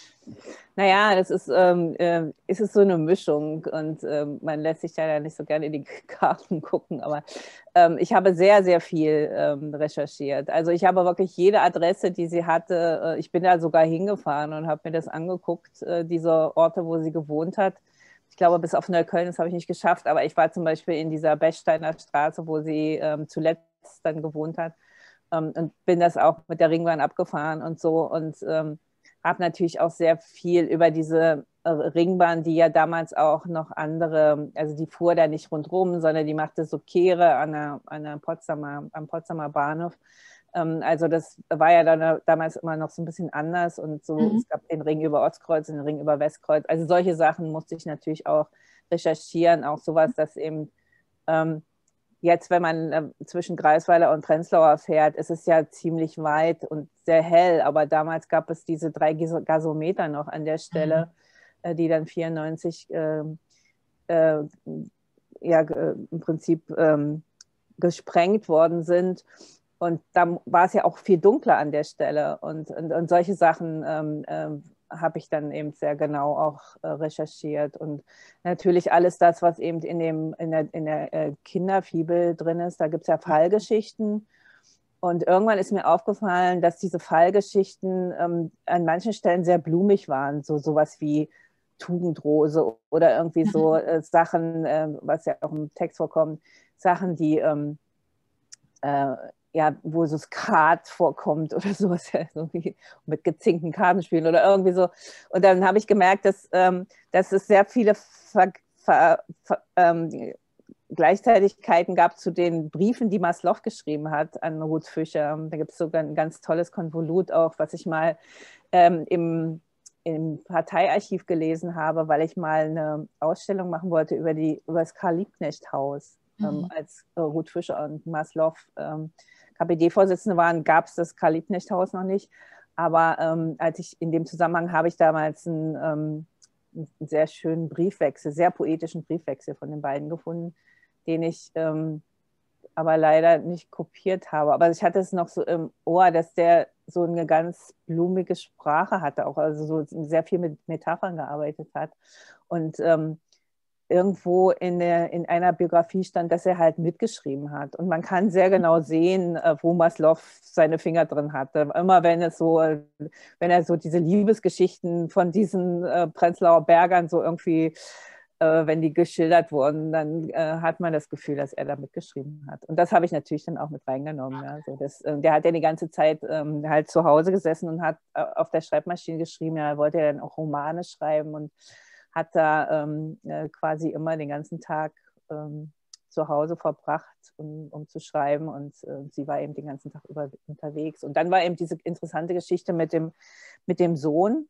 Naja, das ist, ähm, äh, ist es so eine Mischung und ähm, man lässt sich ja nicht so gerne in die Karten gucken, aber ähm, ich habe sehr, sehr viel ähm, recherchiert. Also ich habe wirklich jede Adresse, die sie hatte, äh, ich bin da sogar hingefahren und habe mir das angeguckt, äh, diese Orte, wo sie gewohnt hat. Ich glaube, bis auf Neukölln, das habe ich nicht geschafft, aber ich war zum Beispiel in dieser Bechsteiner Straße, wo sie ähm, zuletzt dann gewohnt hat, ähm, und bin das auch mit der Ringbahn abgefahren und so und ähm, habe natürlich auch sehr viel über diese Ringbahn, die ja damals auch noch andere, also die fuhr da nicht rundherum, sondern die machte so Kehre an der, an der Potsdamer, am Potsdamer Bahnhof. Ähm, also das war ja dann damals immer noch so ein bisschen anders und so, Mhm. es gab den Ring über Ostkreuz und den Ring über Westkreuz. Also solche Sachen musste ich natürlich auch recherchieren, auch sowas, dass eben ähm, jetzt, wenn man äh, zwischen Greifsweiler und Prenzlauer fährt, ist es ja ziemlich weit und sehr hell. Aber damals gab es diese drei Gasometer noch an der Stelle, mhm. äh, die dann vierundneunzig äh, äh, ja, äh, im Prinzip ähm, gesprengt worden sind. Und da war es ja auch viel dunkler an der Stelle. Und, und, und solche Sachen ähm, ähm, habe ich dann eben sehr genau auch äh, recherchiert. Und natürlich alles das, was eben in, dem, in der, in der äh, Kinderfibel drin ist. Da gibt es ja Fallgeschichten. Und irgendwann ist mir aufgefallen, dass diese Fallgeschichten ähm, an manchen Stellen sehr blumig waren. So sowas wie Tugendrose oder irgendwie so äh, Sachen, äh, was ja auch im Text vorkommt, Sachen, die ähm, äh, ja, wo so Skat vorkommt oder sowas, ja, so wie mit gezinkten Kartenspielen oder irgendwie so. Und dann habe ich gemerkt, dass, ähm, dass es sehr viele Ver Ver Ver ähm, Gleichzeitigkeiten gab zu den Briefen, die Maslow geschrieben hat an Ruth Fischer. Da gibt es sogar ein ganz tolles Konvolut auch, was ich mal ähm, im, im Parteiarchiv gelesen habe, weil ich mal eine Ausstellung machen wollte über, die, über das Karl-Liebknecht-Haus. Mhm. Ähm, als äh, Ruth Fischer und Maslow ähm, K P D-Vorsitzende waren, gab es das Karl-Liebknecht-Haus noch nicht. Aber ähm, als ich in dem Zusammenhang habe ich damals einen, ähm, einen sehr schönen Briefwechsel, sehr poetischen Briefwechsel von den beiden gefunden, den ich ähm, aber leider nicht kopiert habe. Aber ich hatte es noch so im Ohr, dass der so eine ganz blumige Sprache hatte, auch also so sehr viel mit Metaphern gearbeitet hat. Und ähm, irgendwo in, der, in einer Biografie stand, dass er halt mitgeschrieben hat. Und man kann sehr genau sehen, wo Maslow seine Finger drin hatte. Immer wenn es so, wenn er so diese Liebesgeschichten von diesen äh, Prenzlauer Bergern so irgendwie, äh, wenn die geschildert wurden, dann äh, hat man das Gefühl, dass er da mitgeschrieben hat. Und das habe ich natürlich dann auch mit reingenommen. Ja. Also das, äh, der hat ja die ganze Zeit ähm, halt zu Hause gesessen und hat äh, auf der Schreibmaschine geschrieben. Ja, er wollte ja dann auch Romane schreiben und hat da ähm, äh, quasi immer den ganzen Tag ähm, zu Hause verbracht, um, um zu schreiben. Und äh, sie war eben den ganzen Tag über, unterwegs. Und dann war eben diese interessante Geschichte mit dem, mit dem Sohn,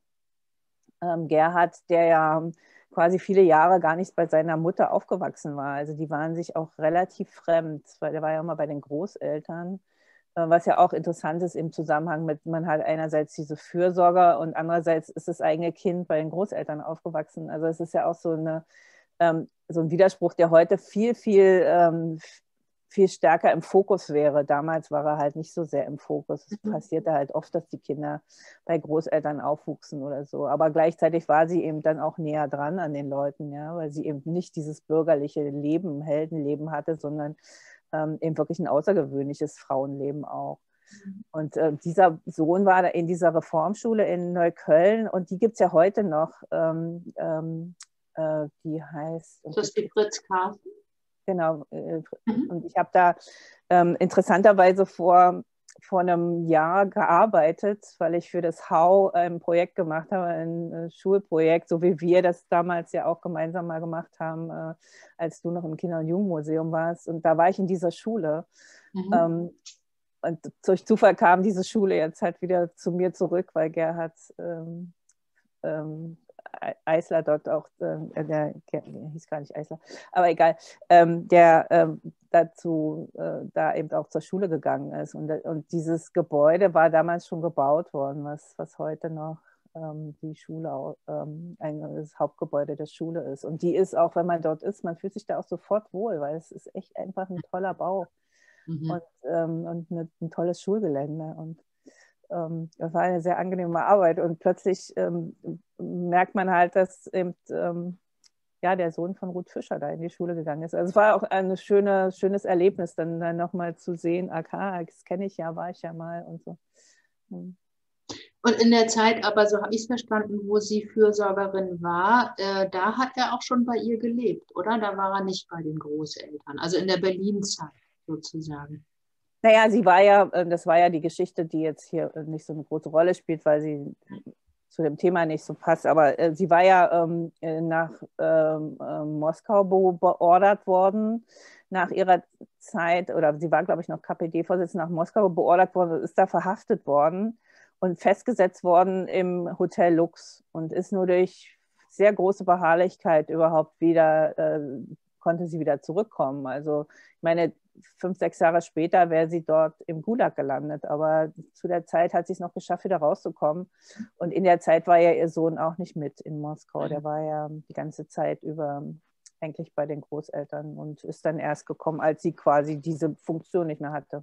ähm, Gerhard, der ja quasi viele Jahre gar nicht bei seiner Mutter aufgewachsen war. Also die waren sich auch relativ fremd, weil der war ja immer bei den Großeltern. Was ja auch interessant ist im Zusammenhang mit, man hat einerseits diese Fürsorger und andererseits ist das eigene Kind bei den Großeltern aufgewachsen. Also es ist ja auch so, eine, ähm, so ein Widerspruch, der heute viel, viel, ähm, viel stärker im Fokus wäre. Damals war er halt nicht so sehr im Fokus. Es mhm. passierte halt oft, dass die Kinder bei Großeltern aufwuchsen oder so. Aber gleichzeitig war sie eben dann auch näher dran an den Leuten, ja, weil sie eben nicht dieses bürgerliche Leben, Heldenleben hatte, sondern ähm, eben wirklich ein außergewöhnliches Frauenleben auch. Und äh, dieser Sohn war da in dieser Reformschule in Neukölln und die gibt es ja heute noch. Ähm, ähm, äh, die heißt... Das ist die Fritz Carsten? Genau. Äh, Mhm. Und ich habe da ähm, interessanterweise vor, vor einem Jahr gearbeitet, weil ich für das Hau ein Projekt gemacht habe, ein äh, Schulprojekt, so wie wir das damals ja auch gemeinsam mal gemacht haben, äh, als du noch im Kinder- und Jugendmuseum warst. Und da war ich in dieser Schule. Mhm. Ähm, und durch Zufall kam diese Schule jetzt halt wieder zu mir zurück, weil Gerhard ähm, ähm, Eisler dort auch, äh, der, der hieß gar nicht Eisler, aber egal, ähm, der ähm, dazu äh, da eben auch zur Schule gegangen ist. Und, und dieses Gebäude war damals schon gebaut worden, was, was heute noch ähm, die Schule, ähm, ein, das Hauptgebäude der Schule ist. Und die ist auch, wenn man dort ist, man fühlt sich da auch sofort wohl, weil es ist echt einfach ein toller Bau. Mhm. Und, ähm, und eine, ein tolles Schulgelände. Und ähm, das war eine sehr angenehme Arbeit. Und plötzlich ähm, merkt man halt, dass eben ähm, ja, der Sohn von Ruth Fischer da in die Schule gegangen ist. Also es war auch ein schöne, schönes Erlebnis, dann, dann nochmal zu sehen, okay, das kenne ich ja, war ich ja mal und so. Mhm. Und in der Zeit, aber so habe ich es verstanden, wo sie Fürsorgerin war, äh, da hat er auch schon bei ihr gelebt, oder? Da war er nicht bei den Großeltern, also in der Berlin-Zeit sozusagen. Naja, sie war ja, das war ja die Geschichte, die jetzt hier nicht so eine große Rolle spielt, weil sie zu dem Thema nicht so passt, aber äh, sie war ja ähm, nach ähm, äh, Moskau be beordert worden, nach ihrer Zeit, oder sie war, glaube ich, noch K P D-Vorsitzende, nach Moskau beordert worden und ist da verhaftet worden und festgesetzt worden im Hotel Lux und ist nur durch sehr große Beharrlichkeit überhaupt wieder, äh, konnte sie wieder zurückkommen. Also ich meine, fünf, sechs Jahre später wäre sie dort im Gulag gelandet, aber zu der Zeit hat sie es noch geschafft, wieder rauszukommen. Und in der Zeit war ja ihr Sohn auch nicht mit in Moskau. Der war ja die ganze Zeit über eigentlich bei den Großeltern und ist dann erst gekommen, als sie quasi diese Funktion nicht mehr hatte.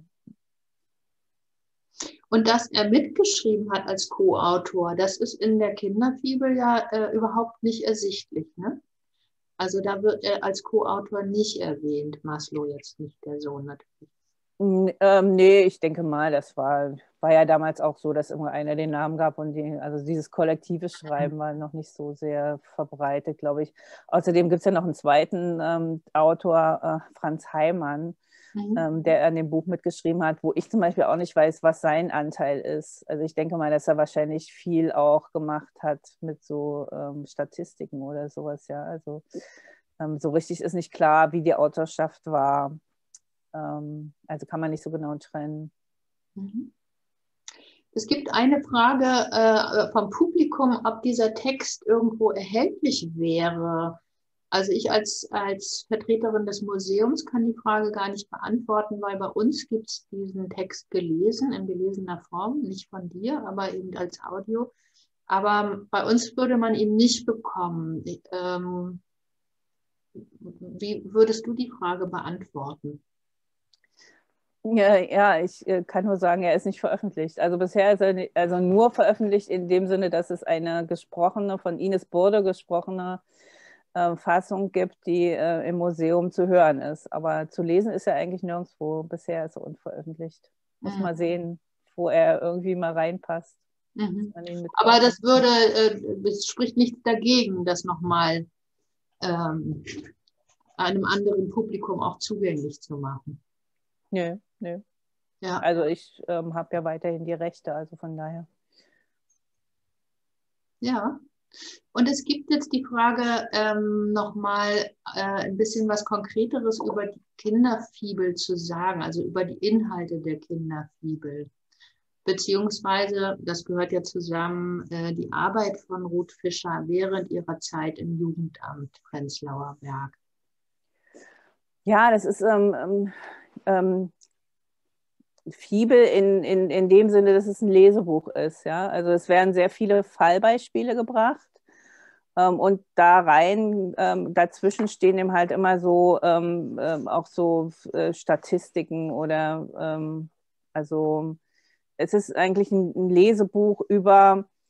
Und dass er mitgeschrieben hat als Co-Autor, das ist in der Kinderfibel ja äh, überhaupt nicht ersichtlich, ne? Also da wird er als Co-Autor nicht erwähnt, Maslow jetzt nicht, der Sohn natürlich. Ähm, nee, ich denke mal, das war, war ja damals auch so, dass immer einer den Namen gab und die, also dieses kollektive Schreiben war noch nicht so sehr verbreitet, glaube ich. Außerdem gibt es ja noch einen zweiten ähm, Autor, äh, Franz Heimann, mhm. ähm, der an dem Buch mitgeschrieben hat, wo ich zum Beispiel auch nicht weiß, was sein Anteil ist. Also ich denke mal, dass er wahrscheinlich viel auch gemacht hat mit so ähm, Statistiken oder sowas, ja. Also ähm, so richtig ist nicht klar, wie die Autorschaft war. Also kann man nicht so genau trennen. Es gibt eine Frage äh, vom Publikum, ob dieser Text irgendwo erhältlich wäre. Also ich als, als Vertreterin des Museums kann die Frage gar nicht beantworten, weil bei uns gibt es diesen Text gelesen, in gelesener Form, nicht von dir, aber eben als Audio. Aber bei uns würde man ihn nicht bekommen. Ähm, wie würdest du die Frage beantworten? Ja, ja, ich äh, kann nur sagen, er ist nicht veröffentlicht. Also bisher ist er nicht, also nur veröffentlicht in dem Sinne, dass es eine gesprochene, von Ines Burde gesprochene äh, Fassung gibt, die äh, im Museum zu hören ist. Aber zu lesen ist er eigentlich nirgendwo. Bisher ist er unveröffentlicht. Muss mhm. mal sehen, wo er irgendwie mal reinpasst. Mhm. Aber das würde, äh, es spricht nichts dagegen, das nochmal ähm, einem anderen Publikum auch zugänglich zu machen. Nö, nö. Ja. Also ich ähm, habe ja weiterhin die Rechte, also von daher. Ja. Und es gibt jetzt die Frage, ähm, nochmal äh, ein bisschen was Konkreteres über die Kinderfibel zu sagen, also über die Inhalte der Kinderfibel. Beziehungsweise, das gehört ja zusammen, äh, die Arbeit von Ruth Fischer während ihrer Zeit im Jugendamt Prenzlauer Berg. Ja, das ist ähm, ähm, Fibel in, in, in dem Sinne, dass es ein Lesebuch ist. Ja? Also es werden sehr viele Fallbeispiele gebracht ähm, und da rein, ähm, dazwischen stehen eben halt immer so ähm, ähm, auch so äh, Statistiken oder ähm, also es ist eigentlich ein, ein Lesebuch über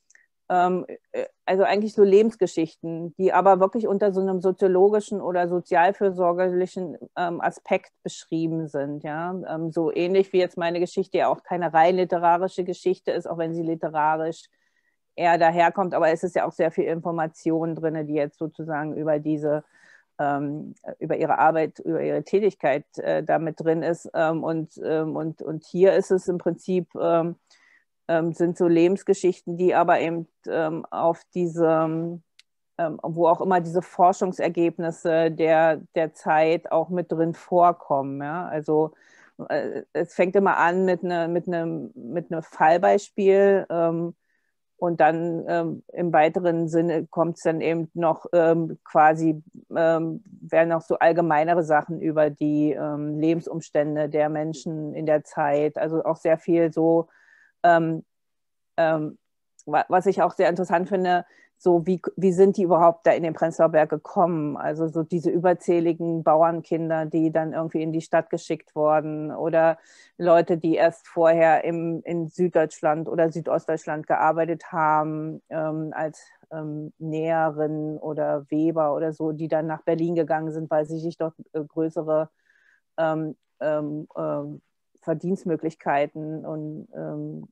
ähm, also eigentlich so Lebensgeschichten, die aber wirklich unter so einem soziologischen oder sozialfürsorgerlichen ähm, Aspekt beschrieben sind. Ja? Ähm, so ähnlich wie jetzt meine Geschichte ja auch keine rein literarische Geschichte ist, auch wenn sie literarisch eher daherkommt, aber es ist ja auch sehr viel Information drin, die jetzt sozusagen über diese ähm, über ihre Arbeit, über ihre Tätigkeit äh, damit drin ist. Ähm, und, ähm, und, und hier ist es im Prinzip, ähm, ähm, sind so Lebensgeschichten, die aber eben ähm, auf diese, ähm, wo auch immer diese Forschungsergebnisse der, der Zeit auch mit drin vorkommen. Ja? Also äh, es fängt immer an mit, ne, mit, einem, mit einem Fallbeispiel, ähm, und dann ähm, im weiteren Sinne kommt es dann eben noch ähm, quasi, ähm, werden noch so allgemeinere Sachen über die ähm, Lebensumstände der Menschen in der Zeit, also auch sehr viel so, ähm, ähm, was ich auch sehr interessant finde, so wie, wie sind die überhaupt da in den Prenzlauer Berg gekommen? Also so diese überzähligen Bauernkinder, die dann irgendwie in die Stadt geschickt wurden oder Leute, die erst vorher im, in Süddeutschland oder Südostdeutschland gearbeitet haben, ähm, als ähm, Näherin oder Weber oder so, die dann nach Berlin gegangen sind, weil sie sich dort äh, größere ähm, ähm, äh, Verdienstmöglichkeiten und ähm,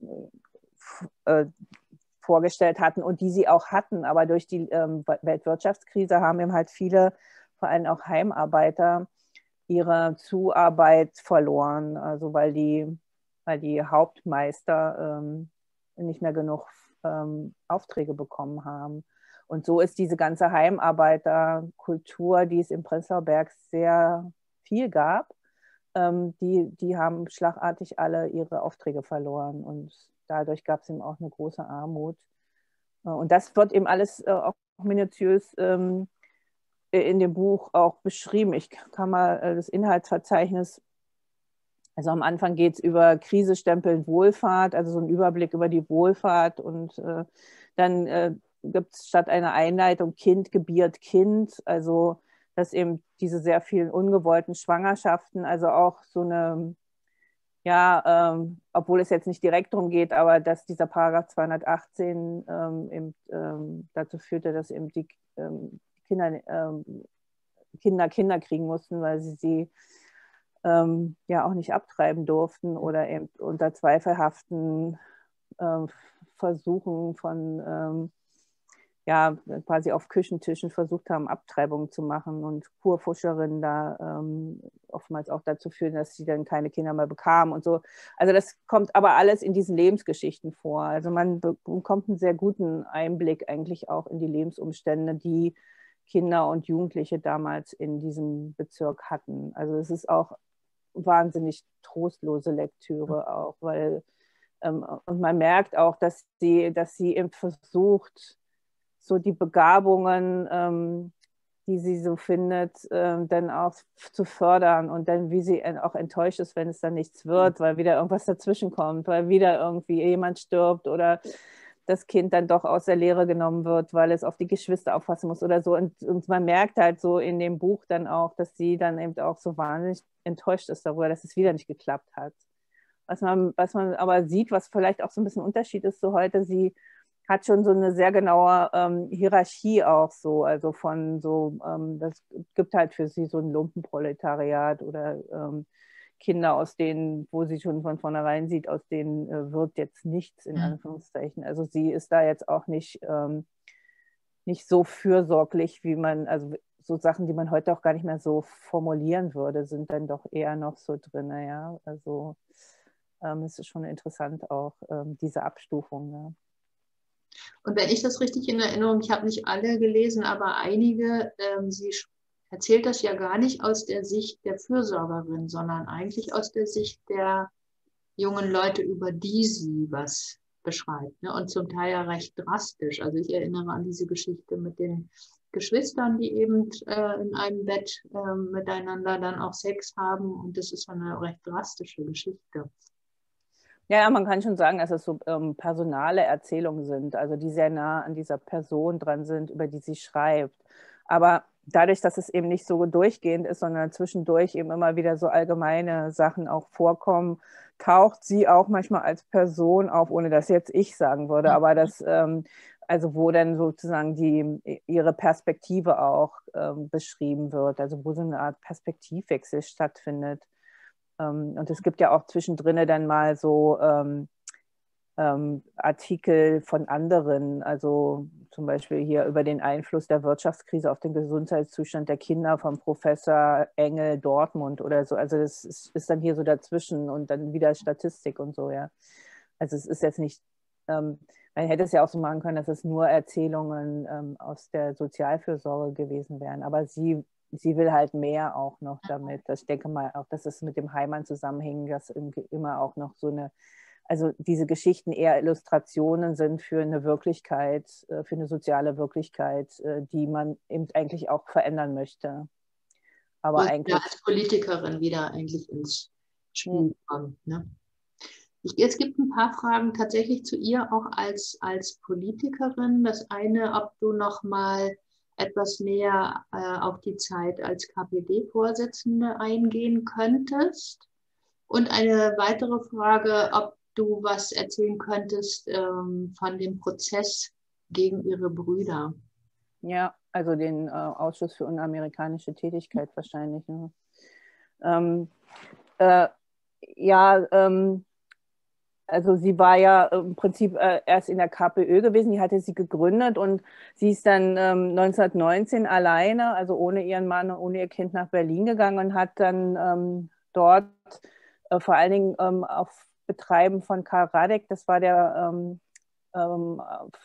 äh, vorgestellt hatten und die sie auch hatten. Aber durch die ähm, Weltwirtschaftskrise haben eben halt viele, vor allem auch Heimarbeiter, ihre Zuarbeit verloren. Also weil die, weil die Hauptmeister ähm, nicht mehr genug ähm, Aufträge bekommen haben. Und so ist diese ganze Heimarbeiterkultur, die es im Prenzlauer Berg sehr viel gab, ähm, die, die haben schlagartig alle ihre Aufträge verloren. Und dadurch gab es eben auch eine große Armut. Und das wird eben alles äh, auch minutiös ähm, in dem Buch auch beschrieben. Ich kann mal äh, das Inhaltsverzeichnis, also am Anfang geht es über Krise stempeln Wohlfahrt, also so ein Überblick über die Wohlfahrt. Und äh, dann äh, gibt es statt einer Einleitung Kind gebiert Kind, also dass eben diese sehr vielen ungewollten Schwangerschaften, also auch so eine, ja, ähm, obwohl es jetzt nicht direkt darum geht, aber dass dieser Paragraph zweihundertachtzehn ähm, eben, ähm, dazu führte, dass eben die ähm, Kinder, ähm, Kinder Kinder kriegen mussten, weil sie sie ähm, ja auch nicht abtreiben durften oder eben unter zweifelhaften ähm, Versuchen von ähm, ja, quasi auf Küchentischen versucht haben, Abtreibungen zu machen und Kurfuscherinnen da ähm, oftmals auch dazu führen, dass sie dann keine Kinder mehr bekamen und so. Also das kommt aber alles in diesen Lebensgeschichten vor. Also man bekommt einen sehr guten Einblick eigentlich auch in die Lebensumstände, die Kinder und Jugendliche damals in diesem Bezirk hatten. Also es ist auch wahnsinnig trostlose Lektüre auch, weil ähm, und man merkt auch, dass sie, dass sie eben versucht, so die Begabungen, ähm, die sie so findet, ähm, dann auch zu fördern und dann, wie sie auch enttäuscht ist, wenn es dann nichts wird, weil wieder irgendwas dazwischen kommt, weil wieder irgendwie jemand stirbt oder das Kind dann doch aus der Lehre genommen wird, weil es auf die Geschwister aufpassen muss oder so. Und, und man merkt halt so in dem Buch dann auch, dass sie dann eben auch so wahnsinnig enttäuscht ist darüber, dass es wieder nicht geklappt hat. Was man, was man aber sieht, was vielleicht auch so ein bisschen Unterschied ist zu heute, sie hat schon so eine sehr genaue ähm, Hierarchie auch so, also von so, ähm, das gibt halt für sie so ein Lumpenproletariat oder ähm, Kinder, aus denen, wo sie schon von vornherein sieht, aus denen äh, wird jetzt nichts, in Anführungszeichen. Also sie ist da jetzt auch nicht, ähm, nicht so fürsorglich, wie man, also so Sachen, die man heute auch gar nicht mehr so formulieren würde, sind dann doch eher noch so drin, ja. Also ähm, es ist schon interessant auch, ähm, diese Abstufung, ja. Und wenn ich das richtig in Erinnerung, ich habe nicht alle gelesen, aber einige, ähm, sie erzählt das ja gar nicht aus der Sicht der Fürsorgerin, sondern eigentlich aus der Sicht der jungen Leute, über die sie was beschreibt. Ne? Und zum Teil ja recht drastisch. Also ich erinnere an diese Geschichte mit den Geschwistern, die eben äh, in einem Bett äh, miteinander dann auch Sex haben. Und das ist eine recht drastische Geschichte. Ja, man kann schon sagen, dass es so ähm, personale Erzählungen sind, also die sehr nah an dieser Person dran sind, über die sie schreibt. Aber dadurch, dass es eben nicht so durchgehend ist, sondern zwischendurch eben immer wieder so allgemeine Sachen auch vorkommen, taucht sie auch manchmal als Person auf, ohne dass jetzt ich sagen würde. Aber das, ähm, also wo dann sozusagen die, ihre Perspektive auch ähm, beschrieben wird, also wo so eine Art Perspektivwechsel stattfindet. Ähm, und es gibt ja auch zwischendrin dann mal so ähm, ähm, Artikel von anderen, also zum Beispiel hier über den Einfluss der Wirtschaftskrise auf den Gesundheitszustand der Kinder vom Professor Engel Dortmund oder so. Also das ist, ist dann hier so dazwischen und dann wieder Statistik und so, ja. Also es ist jetzt nicht, ähm, man hätte es ja auch so machen können, dass es nur Erzählungen ähm, aus der Sozialfürsorge gewesen wären, aber sie, sie will halt mehr auch noch damit. Ich denke mal auch, dass es mit dem Heimann zusammenhängt, dass immer auch noch so eine, also diese Geschichten eher Illustrationen sind für eine Wirklichkeit, für eine soziale Wirklichkeit, die man eben eigentlich auch verändern möchte. Aber und eigentlich ja, als Politikerin wieder eigentlich ins Spiel kommt. Ne? Ich, es gibt ein paar Fragen tatsächlich zu ihr auch als, als Politikerin. Das eine, ob du noch mal etwas näher äh, auf die Zeit als K P D-Vorsitzende eingehen könntest. Und eine weitere Frage, ob du was erzählen könntest ähm, von dem Prozess gegen ihre Brüder. Ja, also den äh, Ausschuss für unamerikanische Tätigkeit wahrscheinlich. Ne? Ähm, äh, ja, ähm, also sie war ja im Prinzip äh, erst in der KPÖ gewesen, die hatte sie gegründet und sie ist dann ähm, neunzehnhundertneunzehn alleine, also ohne ihren Mann, ohne ihr Kind nach Berlin gegangen und hat dann ähm, dort äh, vor allen Dingen ähm, auf Betreiben von Karl Radek, das war der ähm, ähm,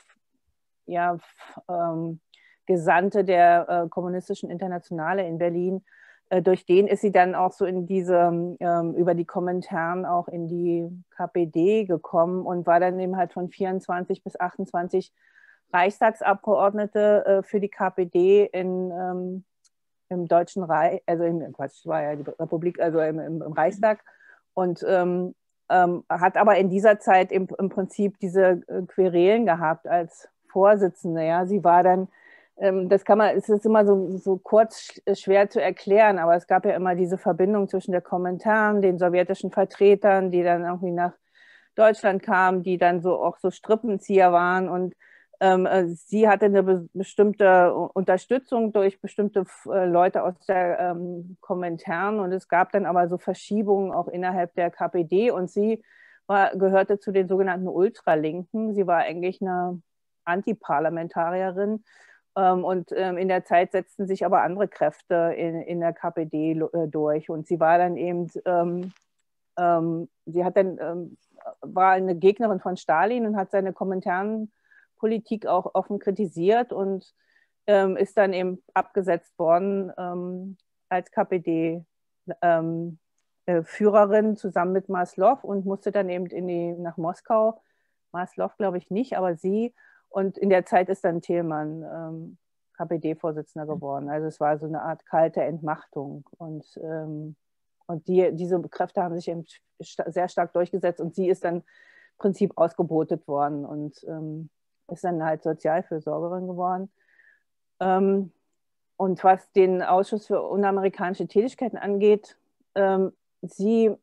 ja, ähm, Gesandte der äh, Kommunistischen Internationale in Berlin. Äh, durch den ist sie dann auch so in diese, ähm, über die Kommentaren auch in die K P D gekommen und war dann eben halt von vierundzwanzig bis achtundzwanzig Reichstagsabgeordnete äh, für die K P D in, ähm, im Deutschen Reich, also im, Quatsch, war ja die Republik, also im, im, im Reichstag und ähm, ähm, hat aber in dieser Zeit im, im Prinzip diese äh, Querelen gehabt als Vorsitzende. Ja, sie war dann, ähm, das kann man, es ist immer so, so kurz schwer zu erklären, aber es gab ja immer diese Verbindung zwischen der Kommentaren, den sowjetischen Vertretern, die dann irgendwie nach Deutschland kamen, die dann so auch so Strippenzieher waren und ähm, sie hatte eine be bestimmte Unterstützung durch bestimmte äh, Leute aus der ähm, Kommentaren und es gab dann aber so Verschiebungen auch innerhalb der K P D und sie war, gehörte zu den sogenannten Ultralinken. Sie war eigentlich eine Antiparlamentarierin ähm, und ähm, in der Zeit setzten sich aber andere Kräfte in, in der K P D äh, durch und sie war dann eben, ähm, ähm, sie hat dann, ähm, war eine Gegnerin von Stalin und hat seine Kommentaren Politik auch offen kritisiert und ähm, ist dann eben abgesetzt worden ähm, als K P D-Führerin ähm, äh, zusammen mit Maslow und musste dann eben in die, nach Moskau. Maslow glaube ich nicht, aber sie. Und in der Zeit ist dann Thälmann ähm, K P D-Vorsitzender geworden. Also es war so eine Art kalte Entmachtung. Und, ähm, und die, diese Kräfte haben sich eben sehr stark durchgesetzt und sie ist dann im Prinzip ausgebotet worden und ähm, ist dann halt Sozialfürsorgerin geworden. Ähm, und was den Ausschuss für unamerikanische Tätigkeiten angeht, ähm, sie,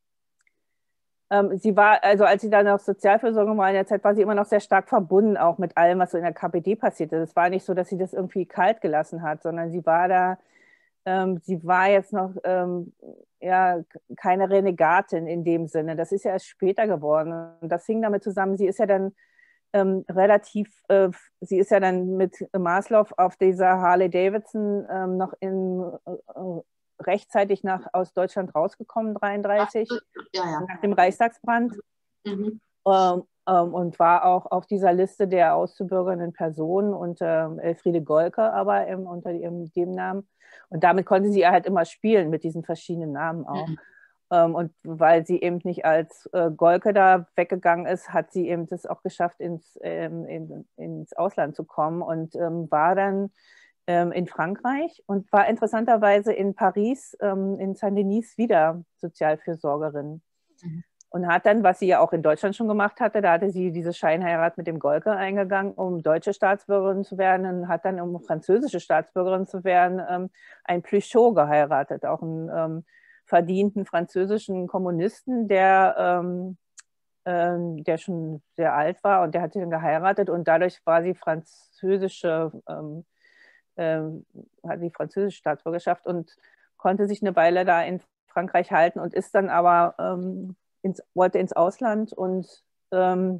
ähm, sie war, also als sie dann noch Sozialfürsorgerin war in der Zeit, war sie immer noch sehr stark verbunden auch mit allem, was so in der K P D passierte. Es war nicht so, dass sie das irgendwie kalt gelassen hat, sondern sie war da, ähm, sie war jetzt noch ähm, ja, keine Renegatin in dem Sinne. Das ist ja erst später geworden. Und das hing damit zusammen, sie ist ja dann Ähm, relativ, äh, sie ist ja dann mit Maslow auf dieser Harley Davidson ähm, noch in, äh, rechtzeitig nach, aus Deutschland rausgekommen, dreiunddreißig, ja, ja. nach dem Reichstagsbrand. Mhm. Ähm, ähm, und war auch auf dieser Liste der auszubürgernden Personen unter Elfriede Golke, aber ähm, unter ihrem, dem Namen. Und damit konnte sie halt immer spielen mit diesen verschiedenen Namen auch. Mhm. Ähm, und weil sie eben nicht als äh, Golke da weggegangen ist, hat sie eben das auch geschafft, ins, ähm, in, ins Ausland zu kommen und ähm, war dann ähm, in Frankreich und war interessanterweise in Paris, ähm, in Saint-Denis wieder Sozialfürsorgerin. Mhm. Und hat dann, was sie ja auch in Deutschland schon gemacht hatte, da hatte sie diese Scheinheirat mit dem Golke eingegangen, um deutsche Staatsbürgerin zu werden und hat dann, um französische Staatsbürgerin zu werden, ähm, ein Pluchot geheiratet, auch ein ähm, verdienten französischen Kommunisten, der ähm, ähm, der schon sehr alt war und der hat sie dann geheiratet und dadurch war sie französische, ähm, ähm, hat die französische Staatsbürgerschaft und konnte sich eine Weile da in Frankreich halten und ist dann aber, ähm, ins, wollte ins Ausland und ähm,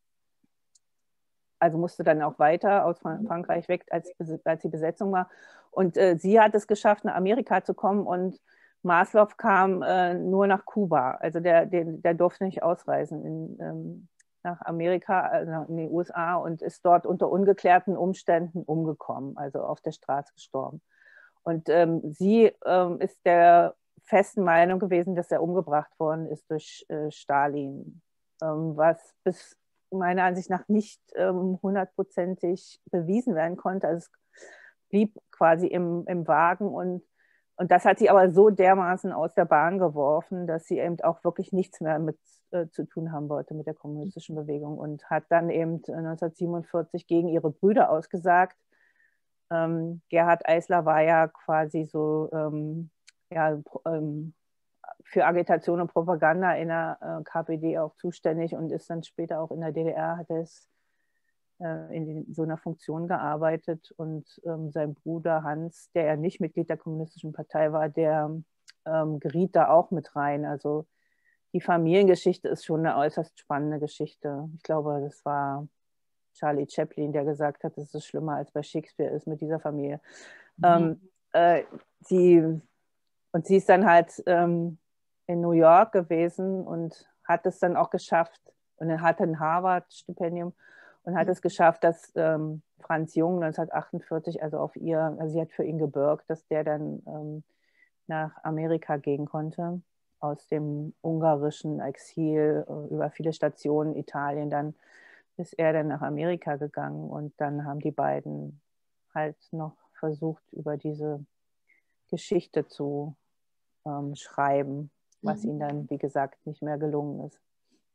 also musste dann auch weiter aus Frankreich weg, als, als die Besetzung war. Und äh, sie hat es geschafft, nach Amerika zu kommen und Maslow kam äh, nur nach Kuba. Also der, der, der durfte nicht ausreisen in, ähm, nach Amerika, also in die U S A und ist dort unter ungeklärten Umständen umgekommen, also auf der Straße gestorben. Und ähm, sie ähm, ist der festen Meinung gewesen, dass er umgebracht worden ist durch äh, Stalin, ähm, was bis meiner Ansicht nach nicht ähm, hundertprozentig bewiesen werden konnte. Also es blieb quasi im, im Wagen und, und das hat sie aber so dermaßen aus der Bahn geworfen, dass sie eben auch wirklich nichts mehr mit äh, zu tun haben wollte mit der kommunistischen Bewegung und hat dann eben neunzehnhundertsiebenundvierzig gegen ihre Brüder ausgesagt. Ähm, Gerhard Eisler war ja quasi so ähm, ja, ähm, für Agitation und Propaganda in der äh, K P D auch zuständig und ist dann später auch in der D D R, hat es äh, in, den, so einer Funktion gearbeitet und ähm, sein Bruder Hans, der ja nicht Mitglied der Kommunistischen Partei war, der ähm, geriet da auch mit rein. Also die Familiengeschichte ist schon eine äußerst spannende Geschichte. Ich glaube, das war Charlie Chaplin, der gesagt hat, dass es schlimmer als bei Shakespeare ist mit dieser Familie. Mhm. Ähm, äh, sie, und sie ist dann halt ähm, in New York gewesen und hat es dann auch geschafft und er hatte ein Harvard-Stipendium und hat mhm. es geschafft, dass ähm, Franz Jung neunzehnhundertachtundvierzig, also auf ihr, also sie hat für ihn gebürgt, dass der dann ähm, nach Amerika gehen konnte, aus dem ungarischen Exil äh, über viele Stationen, Italien, dann ist er dann nach Amerika gegangen und dann haben die beiden halt noch versucht, über diese Geschichte zu ähm, schreiben, was mhm. ihnen dann, wie gesagt, nicht mehr gelungen ist.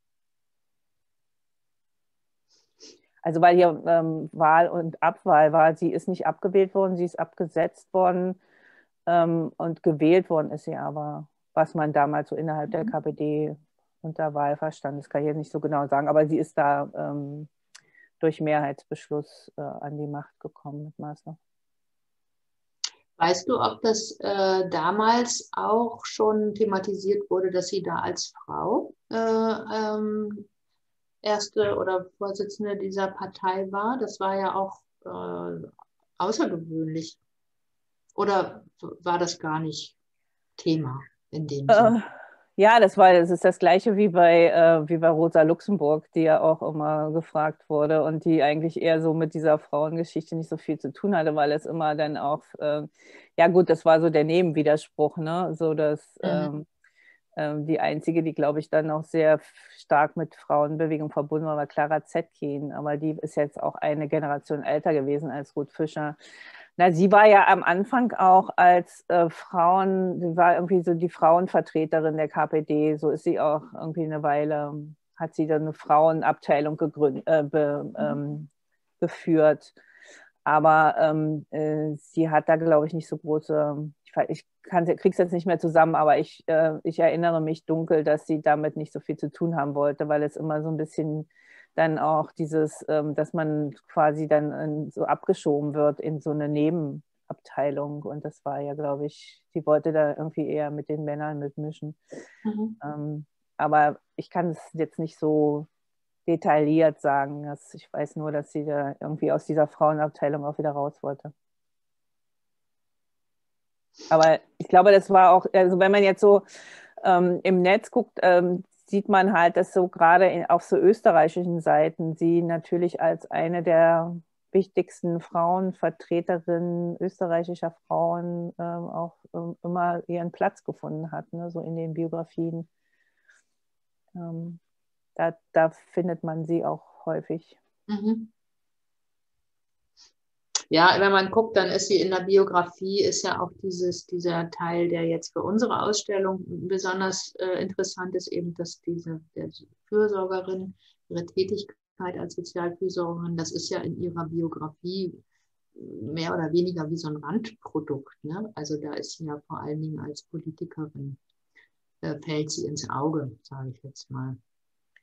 Also weil hier ähm, Wahl und Abwahl war, sie ist nicht abgewählt worden, sie ist abgesetzt worden ähm, und gewählt worden ist sie aber, was man damals so innerhalb mhm. der K P D unter Wahl verstand, das kann ich jetzt nicht so genau sagen, aber sie ist da ähm, durch Mehrheitsbeschluss äh, an die Macht gekommen mit Maslow. Weißt du, ob das äh, damals auch schon thematisiert wurde, dass sie da als Frau äh, ähm, erste oder Vorsitzende dieser Partei war? Das war ja auch äh, außergewöhnlich. Oder war das gar nicht Thema in dem Sinne? Äh, ja, das war, das ist das Gleiche wie bei, äh, wie bei Rosa Luxemburg, die ja auch immer gefragt wurde und die eigentlich eher so mit dieser Frauengeschichte nicht so viel zu tun hatte, weil es immer dann auch, äh, ja gut, das war so der Nebenwiderspruch, ne? So dass mhm. ähm, die einzige, die glaube ich dann noch sehr stark mit Frauenbewegung verbunden war, war Clara Zetkin, aber die ist jetzt auch eine Generation älter gewesen als Ruth Fischer. Na, sie war ja am Anfang auch als äh, Frauen, sie war irgendwie so die Frauenvertreterin der K P D, so ist sie auch irgendwie eine Weile, hat sie dann eine Frauenabteilung gegründet, äh, be, ähm, geführt. Aber ähm, äh, sie hat da, glaube ich, nicht so große, ich, ich kriege es jetzt nicht mehr zusammen, aber ich, äh, ich erinnere mich dunkel, dass sie damit nicht so viel zu tun haben wollte, weil es immer so ein bisschen dann auch dieses, ähm, dass man quasi dann in, so abgeschoben wird in so eine Nebenabteilung. Und das war ja, glaube ich, sie wollte da irgendwie eher mit den Männern mitmischen. Mhm. Ähm, aber ich kann es jetzt nicht so detailliert sagen. Dass ich weiß nur, dass sie da irgendwie aus dieser Frauenabteilung auch wieder raus wollte. Aber ich glaube, das war auch, also wenn man jetzt so ähm, im Netz guckt, ähm, sieht man halt, dass so gerade auf so österreichischen Seiten sie natürlich als eine der wichtigsten Frauenvertreterinnen österreichischer Frauen ähm, auch ähm, immer ihren Platz gefunden hat, ne, so in den Biografien. Ähm, da, da findet man sie auch häufig. Mhm. Ja, wenn man guckt, dann ist sie in der Biografie, ist ja auch dieses, dieser Teil, der jetzt für unsere Ausstellung besonders äh, interessant ist, eben, dass diese der Fürsorgerin, ihre Tätigkeit als Sozialfürsorgerin, das ist ja in ihrer Biografie mehr oder weniger wie so ein Randprodukt, ne? Also da ist sie ja vor allen Dingen als Politikerin, äh, fällt sie ins Auge, sage ich jetzt mal.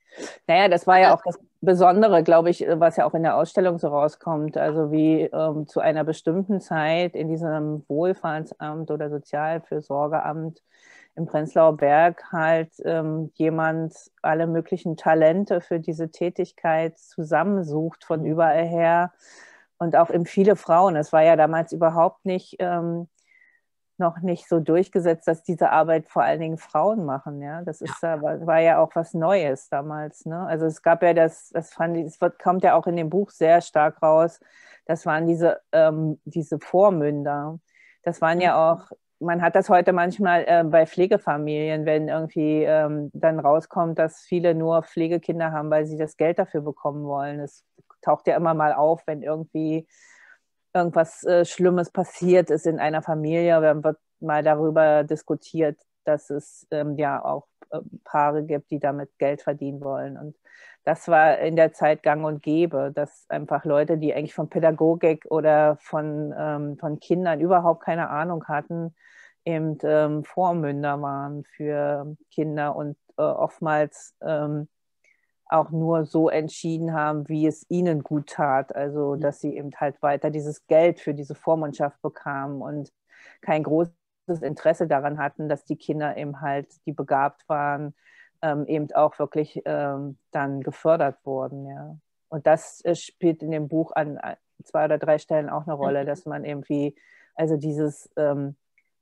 Naja, das war ja auch das Besondere, glaube ich, was ja auch in der Ausstellung so rauskommt. Also wie ähm, zu einer bestimmten Zeit in diesem Wohlfahrtsamt oder Sozialfürsorgeamt im Prenzlauer Berg halt ähm, jemand alle möglichen Talente für diese Tätigkeit zusammensucht von überall her und auch eben viele Frauen. Es war ja damals überhaupt nicht... Ähm, noch nicht so durchgesetzt, dass diese Arbeit vor allen Dingen Frauen machen. Ja? Das ist, ja. War, war ja auch was Neues damals. Ne? Also es gab ja das, das fand ich, es wird, kommt ja auch in dem Buch sehr stark raus, das waren diese, ähm, diese Vormünder. Das waren ja auch, man hat das heute manchmal äh, bei Pflegefamilien, wenn irgendwie ähm, dann rauskommt, dass viele nur Pflegekinder haben, weil sie das Geld dafür bekommen wollen. Es taucht ja immer mal auf, wenn irgendwie irgendwas äh, Schlimmes passiert ist in einer Familie, dann wird mal darüber diskutiert, dass es ähm, ja auch äh, Paare gibt, die damit Geld verdienen wollen. Und das war in der Zeit gang und gäbe, dass einfach Leute, die eigentlich von Pädagogik oder von, ähm, von Kindern überhaupt keine Ahnung hatten, eben ähm, Vormünder waren für Kinder und äh, oftmals ähm, auch nur so entschieden haben, wie es ihnen gut tat. Also, dass sie eben halt weiter dieses Geld für diese Vormundschaft bekamen und kein großes Interesse daran hatten, dass die Kinder eben halt, die begabt waren, ähm, eben auch wirklich ähm, dann gefördert wurden. Ja. Und das äh, spielt in dem Buch an zwei oder drei Stellen auch eine Rolle, dass man irgendwie, also dieses ähm,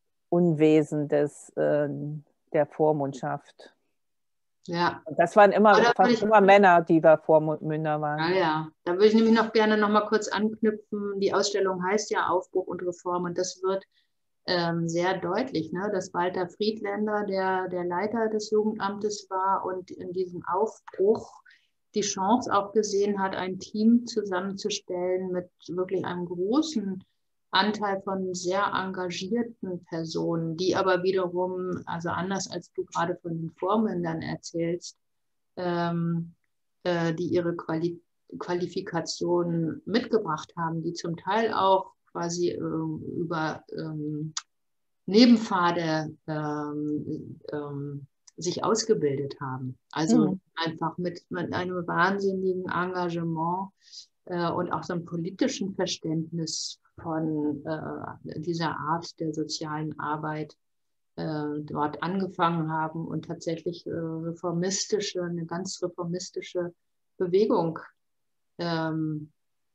Unwesen des, äh, der Vormundschaft. Ja. Und das waren immer, fast ich, immer Männer, die da Vormünder waren. Ja, ja. Da würde ich nämlich noch gerne noch mal kurz anknüpfen. Die Ausstellung heißt ja Aufbruch und Reform und das wird ähm, sehr deutlich, ne, dass Walter Friedländer, der, der Leiter des Jugendamtes war und in diesem Aufbruch die Chance auch gesehen hat, ein Team zusammenzustellen mit wirklich einem großen Anteil von sehr engagierten Personen, die aber wiederum, also anders als du gerade von den Vormündern erzählst, ähm, äh, die ihre Quali Qualifikationen mitgebracht haben, die zum Teil auch quasi ähm, über ähm, Nebenpfade ähm, ähm, sich ausgebildet haben. Also mhm. einfach mit, mit einem wahnsinnigen Engagement äh, und auch so einem politischen Verständnis von äh, dieser Art der sozialen Arbeit äh, dort angefangen haben und tatsächlich äh, reformistische, eine ganz reformistische Bewegung ähm,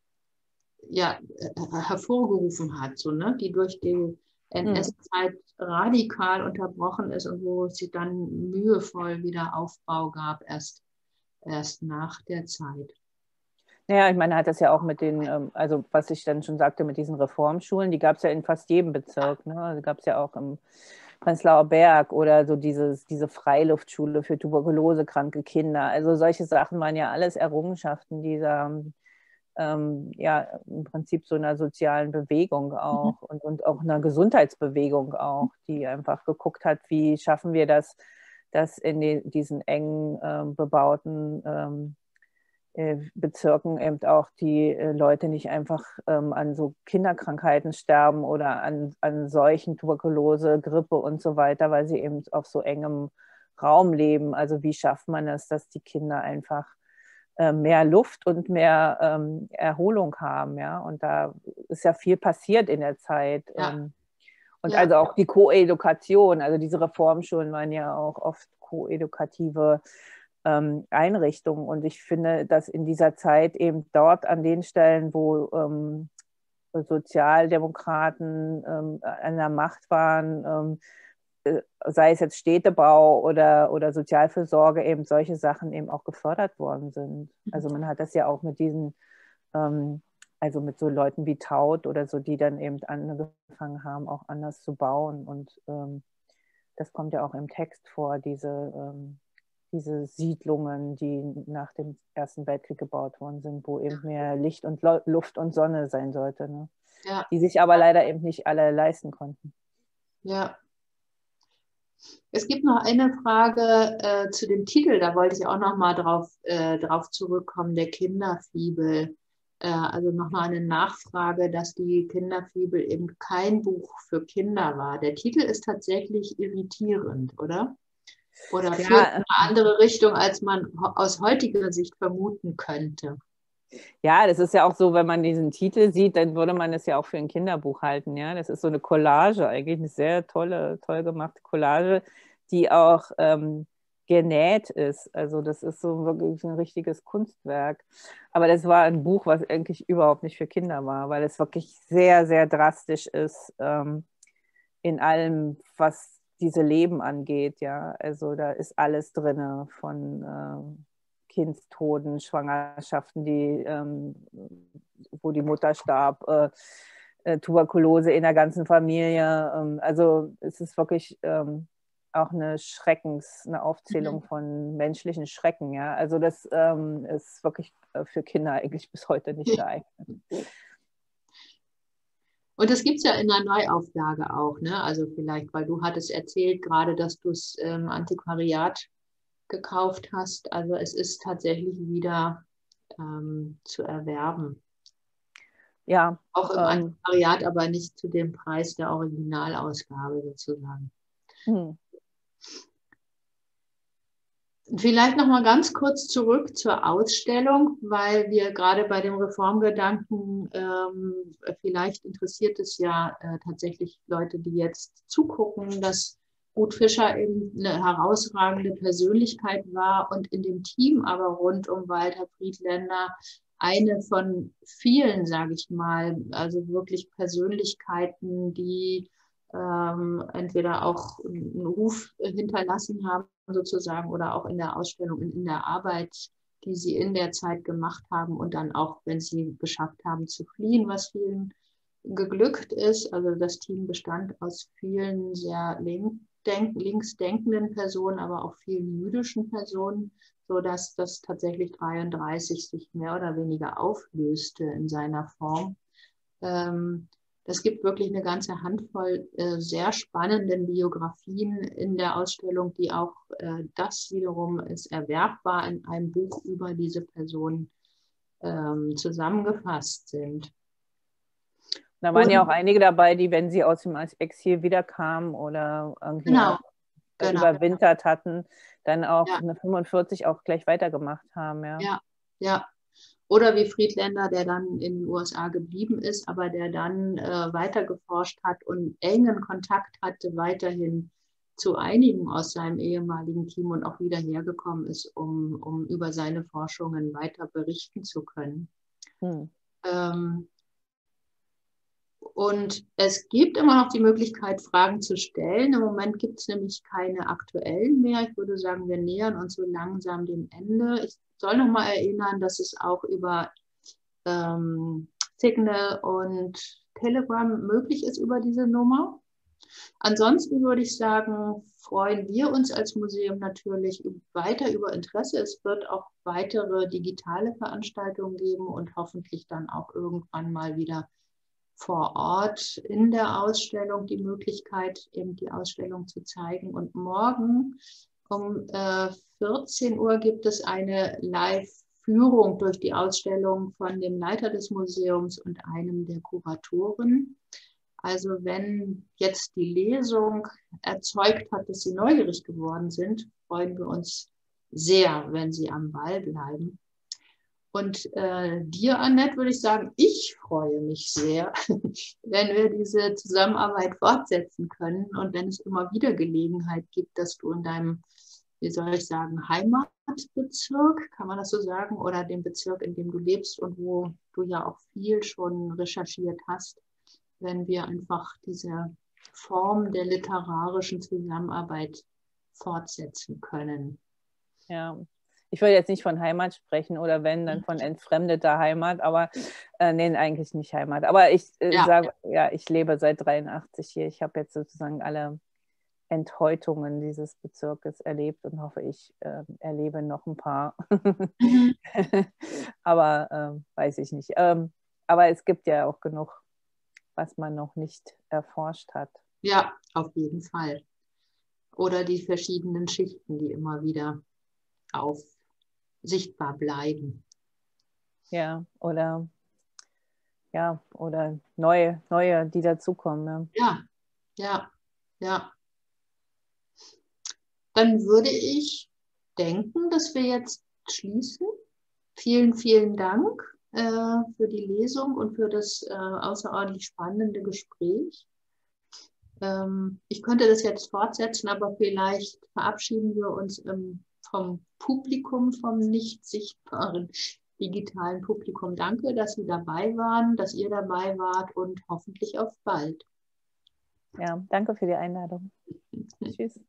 ja, äh, hervorgerufen hat, so, ne? Die durch die N S-Zeit radikal unterbrochen ist und wo es sie dann mühevoll wieder Aufbau gab, erst, erst nach der Zeit. Ja, ich meine, hat das ja auch mit den, also was ich dann schon sagte, mit diesen Reformschulen, die gab es ja in fast jedem Bezirk. Ne? Also gab es ja auch im Prenzlauer Berg oder so dieses, diese Freiluftschule für tuberkulosekranke Kinder. Also solche Sachen waren ja alles Errungenschaften dieser, ähm, ja, im Prinzip so einer sozialen Bewegung auch und, und auch einer Gesundheitsbewegung auch, die einfach geguckt hat, wie schaffen wir das, dass in den, diesen engen, ähm, bebauten ähm, Bezirken eben auch die Leute nicht einfach ähm, an so Kinderkrankheiten sterben oder an, an Seuchen, Tuberkulose, Grippe und so weiter, weil sie eben auf so engem Raum leben. Also wie schafft man es, dass die Kinder einfach äh, mehr Luft und mehr ähm, Erholung haben, ja? Und da ist ja viel passiert in der Zeit. Ja. Ähm, und ja. also auch die Koedukation, also diese Reformschulen waren ja auch oft koedukative Einrichtungen. Und ich finde, dass in dieser Zeit eben dort an den Stellen, wo ähm, Sozialdemokraten ähm, an der Macht waren, ähm, sei es jetzt Städtebau oder, oder Sozialfürsorge, eben solche Sachen eben auch gefördert worden sind. Also man hat das ja auch mit diesen, ähm, also mit so Leuten wie Taut oder so, die dann eben angefangen haben, auch anders zu bauen. Und ähm, das kommt ja auch im Text vor, diese ähm, diese Siedlungen, die nach dem Ersten Weltkrieg gebaut worden sind, wo eben mehr Licht und Luft und Sonne sein sollte, ne? Ja. Die sich aber leider eben nicht alle leisten konnten. Ja. Es gibt noch eine Frage äh, zu dem Titel, da wollte ich auch noch mal drauf, äh, drauf zurückkommen, der Kinderfibel. Äh, also noch mal eine Nachfrage, dass die Kinderfibel eben kein Buch für Kinder war. Der Titel ist tatsächlich irritierend, oder? Oder führt in Ja, eine andere Richtung, als man aus heutiger Sicht vermuten könnte. ja, das ist ja auch so, wenn man diesen Titel sieht, dann würde man es ja auch für ein Kinderbuch halten. Ja? Das ist so eine Collage, eigentlich eine sehr tolle, toll gemachte Collage, die auch ähm, genäht ist. Also das ist so wirklich ein richtiges Kunstwerk. Aber das war ein Buch, was eigentlich überhaupt nicht für Kinder war, weil es wirklich sehr, sehr drastisch ist ähm, in allem, was diese Leben angeht. Ja? Also da ist alles drin von ähm, Kindstoden, Schwangerschaften, die, ähm, wo die Mutter starb, äh, äh, Tuberkulose in der ganzen Familie. Ähm, also es ist wirklich ähm, auch eine Schreckens, eine Aufzählung von menschlichen Schrecken. Ja? Also das ähm, ist wirklich für Kinder eigentlich bis heute nicht geeignet. Und das gibt es ja in der Neuauflage auch, ne? Also vielleicht, weil du hattest erzählt gerade, dass du es im ähm, Antiquariat gekauft hast. Also es ist tatsächlich wieder ähm, zu erwerben. Ja. Auch im Ähm, Antiquariat, aber nicht zu dem Preis der Originalausgabe sozusagen. hm. Vielleicht noch mal ganz kurz zurück zur Ausstellung, weil wir gerade bei dem Reformgedanken, ähm, vielleicht interessiert es ja äh, tatsächlich Leute, die jetzt zugucken, dass Ruth Fischer eben eine herausragende Persönlichkeit war und in dem Team aber rund um Walter Friedländer eine von vielen, sage ich mal, also wirklich Persönlichkeiten, die ähm, entweder auch einen Ruf hinterlassen haben, sozusagen, oder auch in der Ausstellung und in der Arbeit, die sie in der Zeit gemacht haben und dann auch, wenn sie geschafft haben zu fliehen, was vielen geglückt ist. Also das Team bestand aus vielen sehr link denk links denkenden Personen, aber auch vielen jüdischen Personen, sodass das tatsächlich dreiunddreißig sich mehr oder weniger auflöste in seiner Form. Ähm, Es gibt wirklich eine ganze Handvoll äh, sehr spannenden Biografien in der Ausstellung, die auch äh, das wiederum ist erwerbbar in einem Buch über diese Person ähm, zusammengefasst sind. Da waren ja auch Und einige dabei, die, wenn sie aus dem Exil wiederkamen oder irgendwie genau, auch genau, überwintert hatten, dann auch ja, eine fünfundvierzig auch gleich weitergemacht haben. Ja. ja, ja. Oder wie Friedländer, der dann in den U S A geblieben ist, aber der dann äh, weiter geforscht hat und engen Kontakt hatte weiterhin zu einigen aus seinem ehemaligen Team und auch wieder hergekommen ist, um, um über seine Forschungen weiter berichten zu können. Hm. Ähm, und es gibt immer noch die Möglichkeit, Fragen zu stellen. Im Moment gibt es nämlich keine aktuellen mehr. Ich würde sagen, wir nähern uns so langsam dem Ende. Ich soll noch mal erinnern, dass es auch über ähm, Signal und Telegram möglich ist über diese Nummer. Ansonsten würde ich sagen, freuen wir uns als Museum natürlich weiter über Interesse. Es wird auch weitere digitale Veranstaltungen geben und hoffentlich dann auch irgendwann mal wieder vor Ort in der Ausstellung die Möglichkeit, eben die Ausstellung zu zeigen. Und morgen um äh, vierzehn Uhr gibt es eine Live-Führung durch die Ausstellung von dem Leiter des Museums und einem der Kuratoren. Also wenn jetzt die Lesung erzeugt hat, dass Sie neugierig geworden sind, freuen wir uns sehr, wenn Sie am Ball bleiben. Und äh, dir, Annette, würde ich sagen, ich freue mich sehr, wenn wir diese Zusammenarbeit fortsetzen können und wenn es immer wieder Gelegenheit gibt, dass du in deinem, wie soll ich sagen, Heimatbezirk, kann man das so sagen, oder dem Bezirk, in dem du lebst und wo du ja auch viel schon recherchiert hast, wenn wir einfach diese Form der literarischen Zusammenarbeit fortsetzen können. Ja, ich würde jetzt nicht von Heimat sprechen oder wenn, dann von entfremdeter Heimat, aber äh, nee, eigentlich nicht Heimat. Aber ich äh, Ja. sage, ja, ich lebe seit dreiundachtzig hier. Ich habe jetzt sozusagen alle Enthäutungen dieses Bezirkes erlebt und hoffe, ich äh, erlebe noch ein paar. Mhm. aber äh, weiß ich nicht. Ähm, aber es gibt ja auch genug, was man noch nicht erforscht hat. Ja, auf jeden Fall. Oder die verschiedenen Schichten, die immer wieder auf sichtbar bleiben. Ja, oder ja, oder neue, neue, die dazukommen. Ja. Ja, ja, ja. dann würde ich denken, dass wir jetzt schließen. Vielen, vielen Dank äh, für die Lesung und für das äh, außerordentlich spannende Gespräch. Ähm, ich könnte das jetzt fortsetzen, aber vielleicht verabschieden wir uns ähm, vom Publikum, vom nicht sichtbaren digitalen Publikum. Danke, dass Sie dabei waren, dass ihr dabei wart und hoffentlich auf bald. Ja, danke für die Einladung. Tschüss.